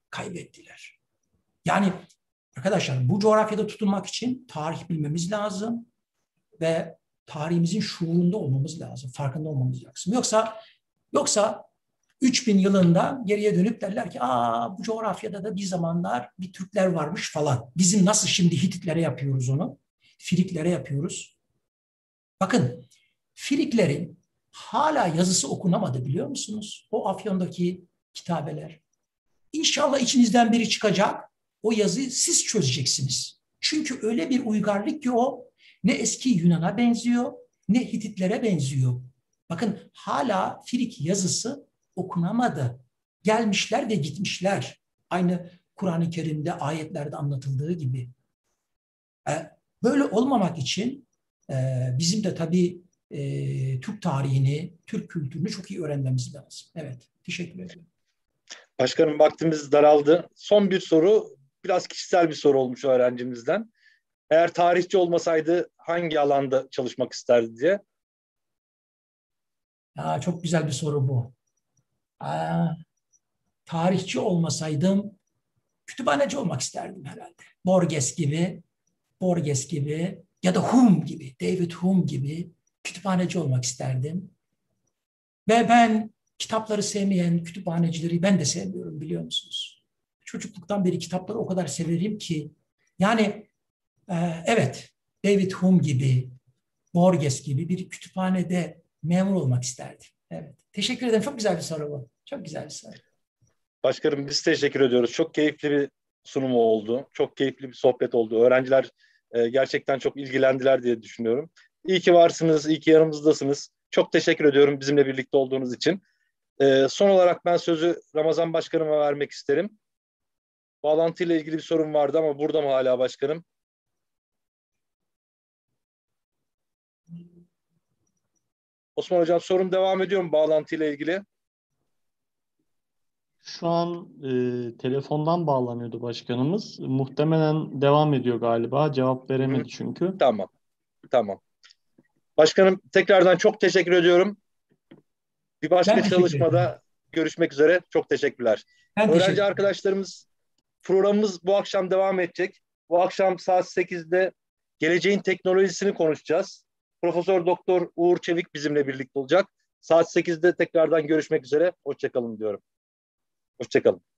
Yani arkadaşlar bu coğrafyada tutunmak için tarih bilmemiz lazım ve tarihimizin şuurunda olmamız lazım. Farkında olmamız lazım. Yoksa 3000 yılında geriye dönüp derler ki bu coğrafyada da bir zamanlar bir Türkler varmış falan. Bizim nasıl şimdi Hititlere yapıyoruz onu? Firiklere yapıyoruz. Bakın Firiklerin hala yazısı okunamadı biliyor musunuz? O Afyon'daki kitabeler. İnşallah içinizden biri çıkacak. O yazıyı siz çözeceksiniz. Çünkü öyle bir uygarlık ki o ne eski Yunan'a benziyor ne Hititlere benziyor. Bakın hala Firik yazısı okunamadı. Gelmişler ve gitmişler. Aynı Kur'an-ı Kerim'de ayetlerde anlatıldığı gibi. Böyle olmamak için bizim de tabii Türk tarihini, Türk kültürünü çok iyi öğrenmemiz lazım. Evet, teşekkür ederim. Başkanım, vaktimiz daraldı. Son bir soru, biraz kişisel bir soru olmuş öğrencimizden. Eğer tarihçi olmasaydı hangi alanda çalışmak isterdi diye. Çok güzel bir soru bu. Tarihçi olmasaydım kütüphaneci olmak isterdim herhalde. Borges gibi ya da Hume gibi, David Hume gibi kütüphaneci olmak isterdim. Ve ben kitapları sevmeyen kütüphanecileri ben de sevmiyorum biliyor musunuz? Çocukluktan beri kitapları o kadar severim ki yani evet David Hume gibi, Borges gibi bir kütüphanede memur olmak isterdim. Evet. Teşekkür ederim. Çok güzel bir soru bu. Çok güzel bir soru. Başkanım, biz teşekkür ediyoruz. Çok keyifli bir sunum oldu. Çok keyifli bir sohbet oldu. Öğrenciler gerçekten çok ilgilendiler diye düşünüyorum. İyi ki varsınız, iyi ki yanımızdasınız. Çok teşekkür ediyorum bizimle birlikte olduğunuz için. Son olarak ben sözü Ramazan Başkanıma vermek isterim. Bağlantıyla ilgili bir sorun vardı ama burada mı hala başkanım? Osman Hocam, sorun devam ediyor mu bağlantıyla ilgili? Şu an telefondan bağlanıyordu başkanımız. Muhtemelen devam ediyor galiba. Cevap veremedi çünkü. Tamam. Başkanım, tekrardan çok teşekkür ediyorum. Bir başka çalışmada görüşmek üzere. Çok teşekkürler. Öğrenci arkadaşlarımız, programımız bu akşam devam edecek. Bu akşam saat 8'de geleceğin teknolojisini konuşacağız. Profesör Doktor Uğur Çevik bizimle birlikte olacak. Saat 8'de tekrardan görüşmek üzere. Hoşça kalın diyorum. Hoşça kalın.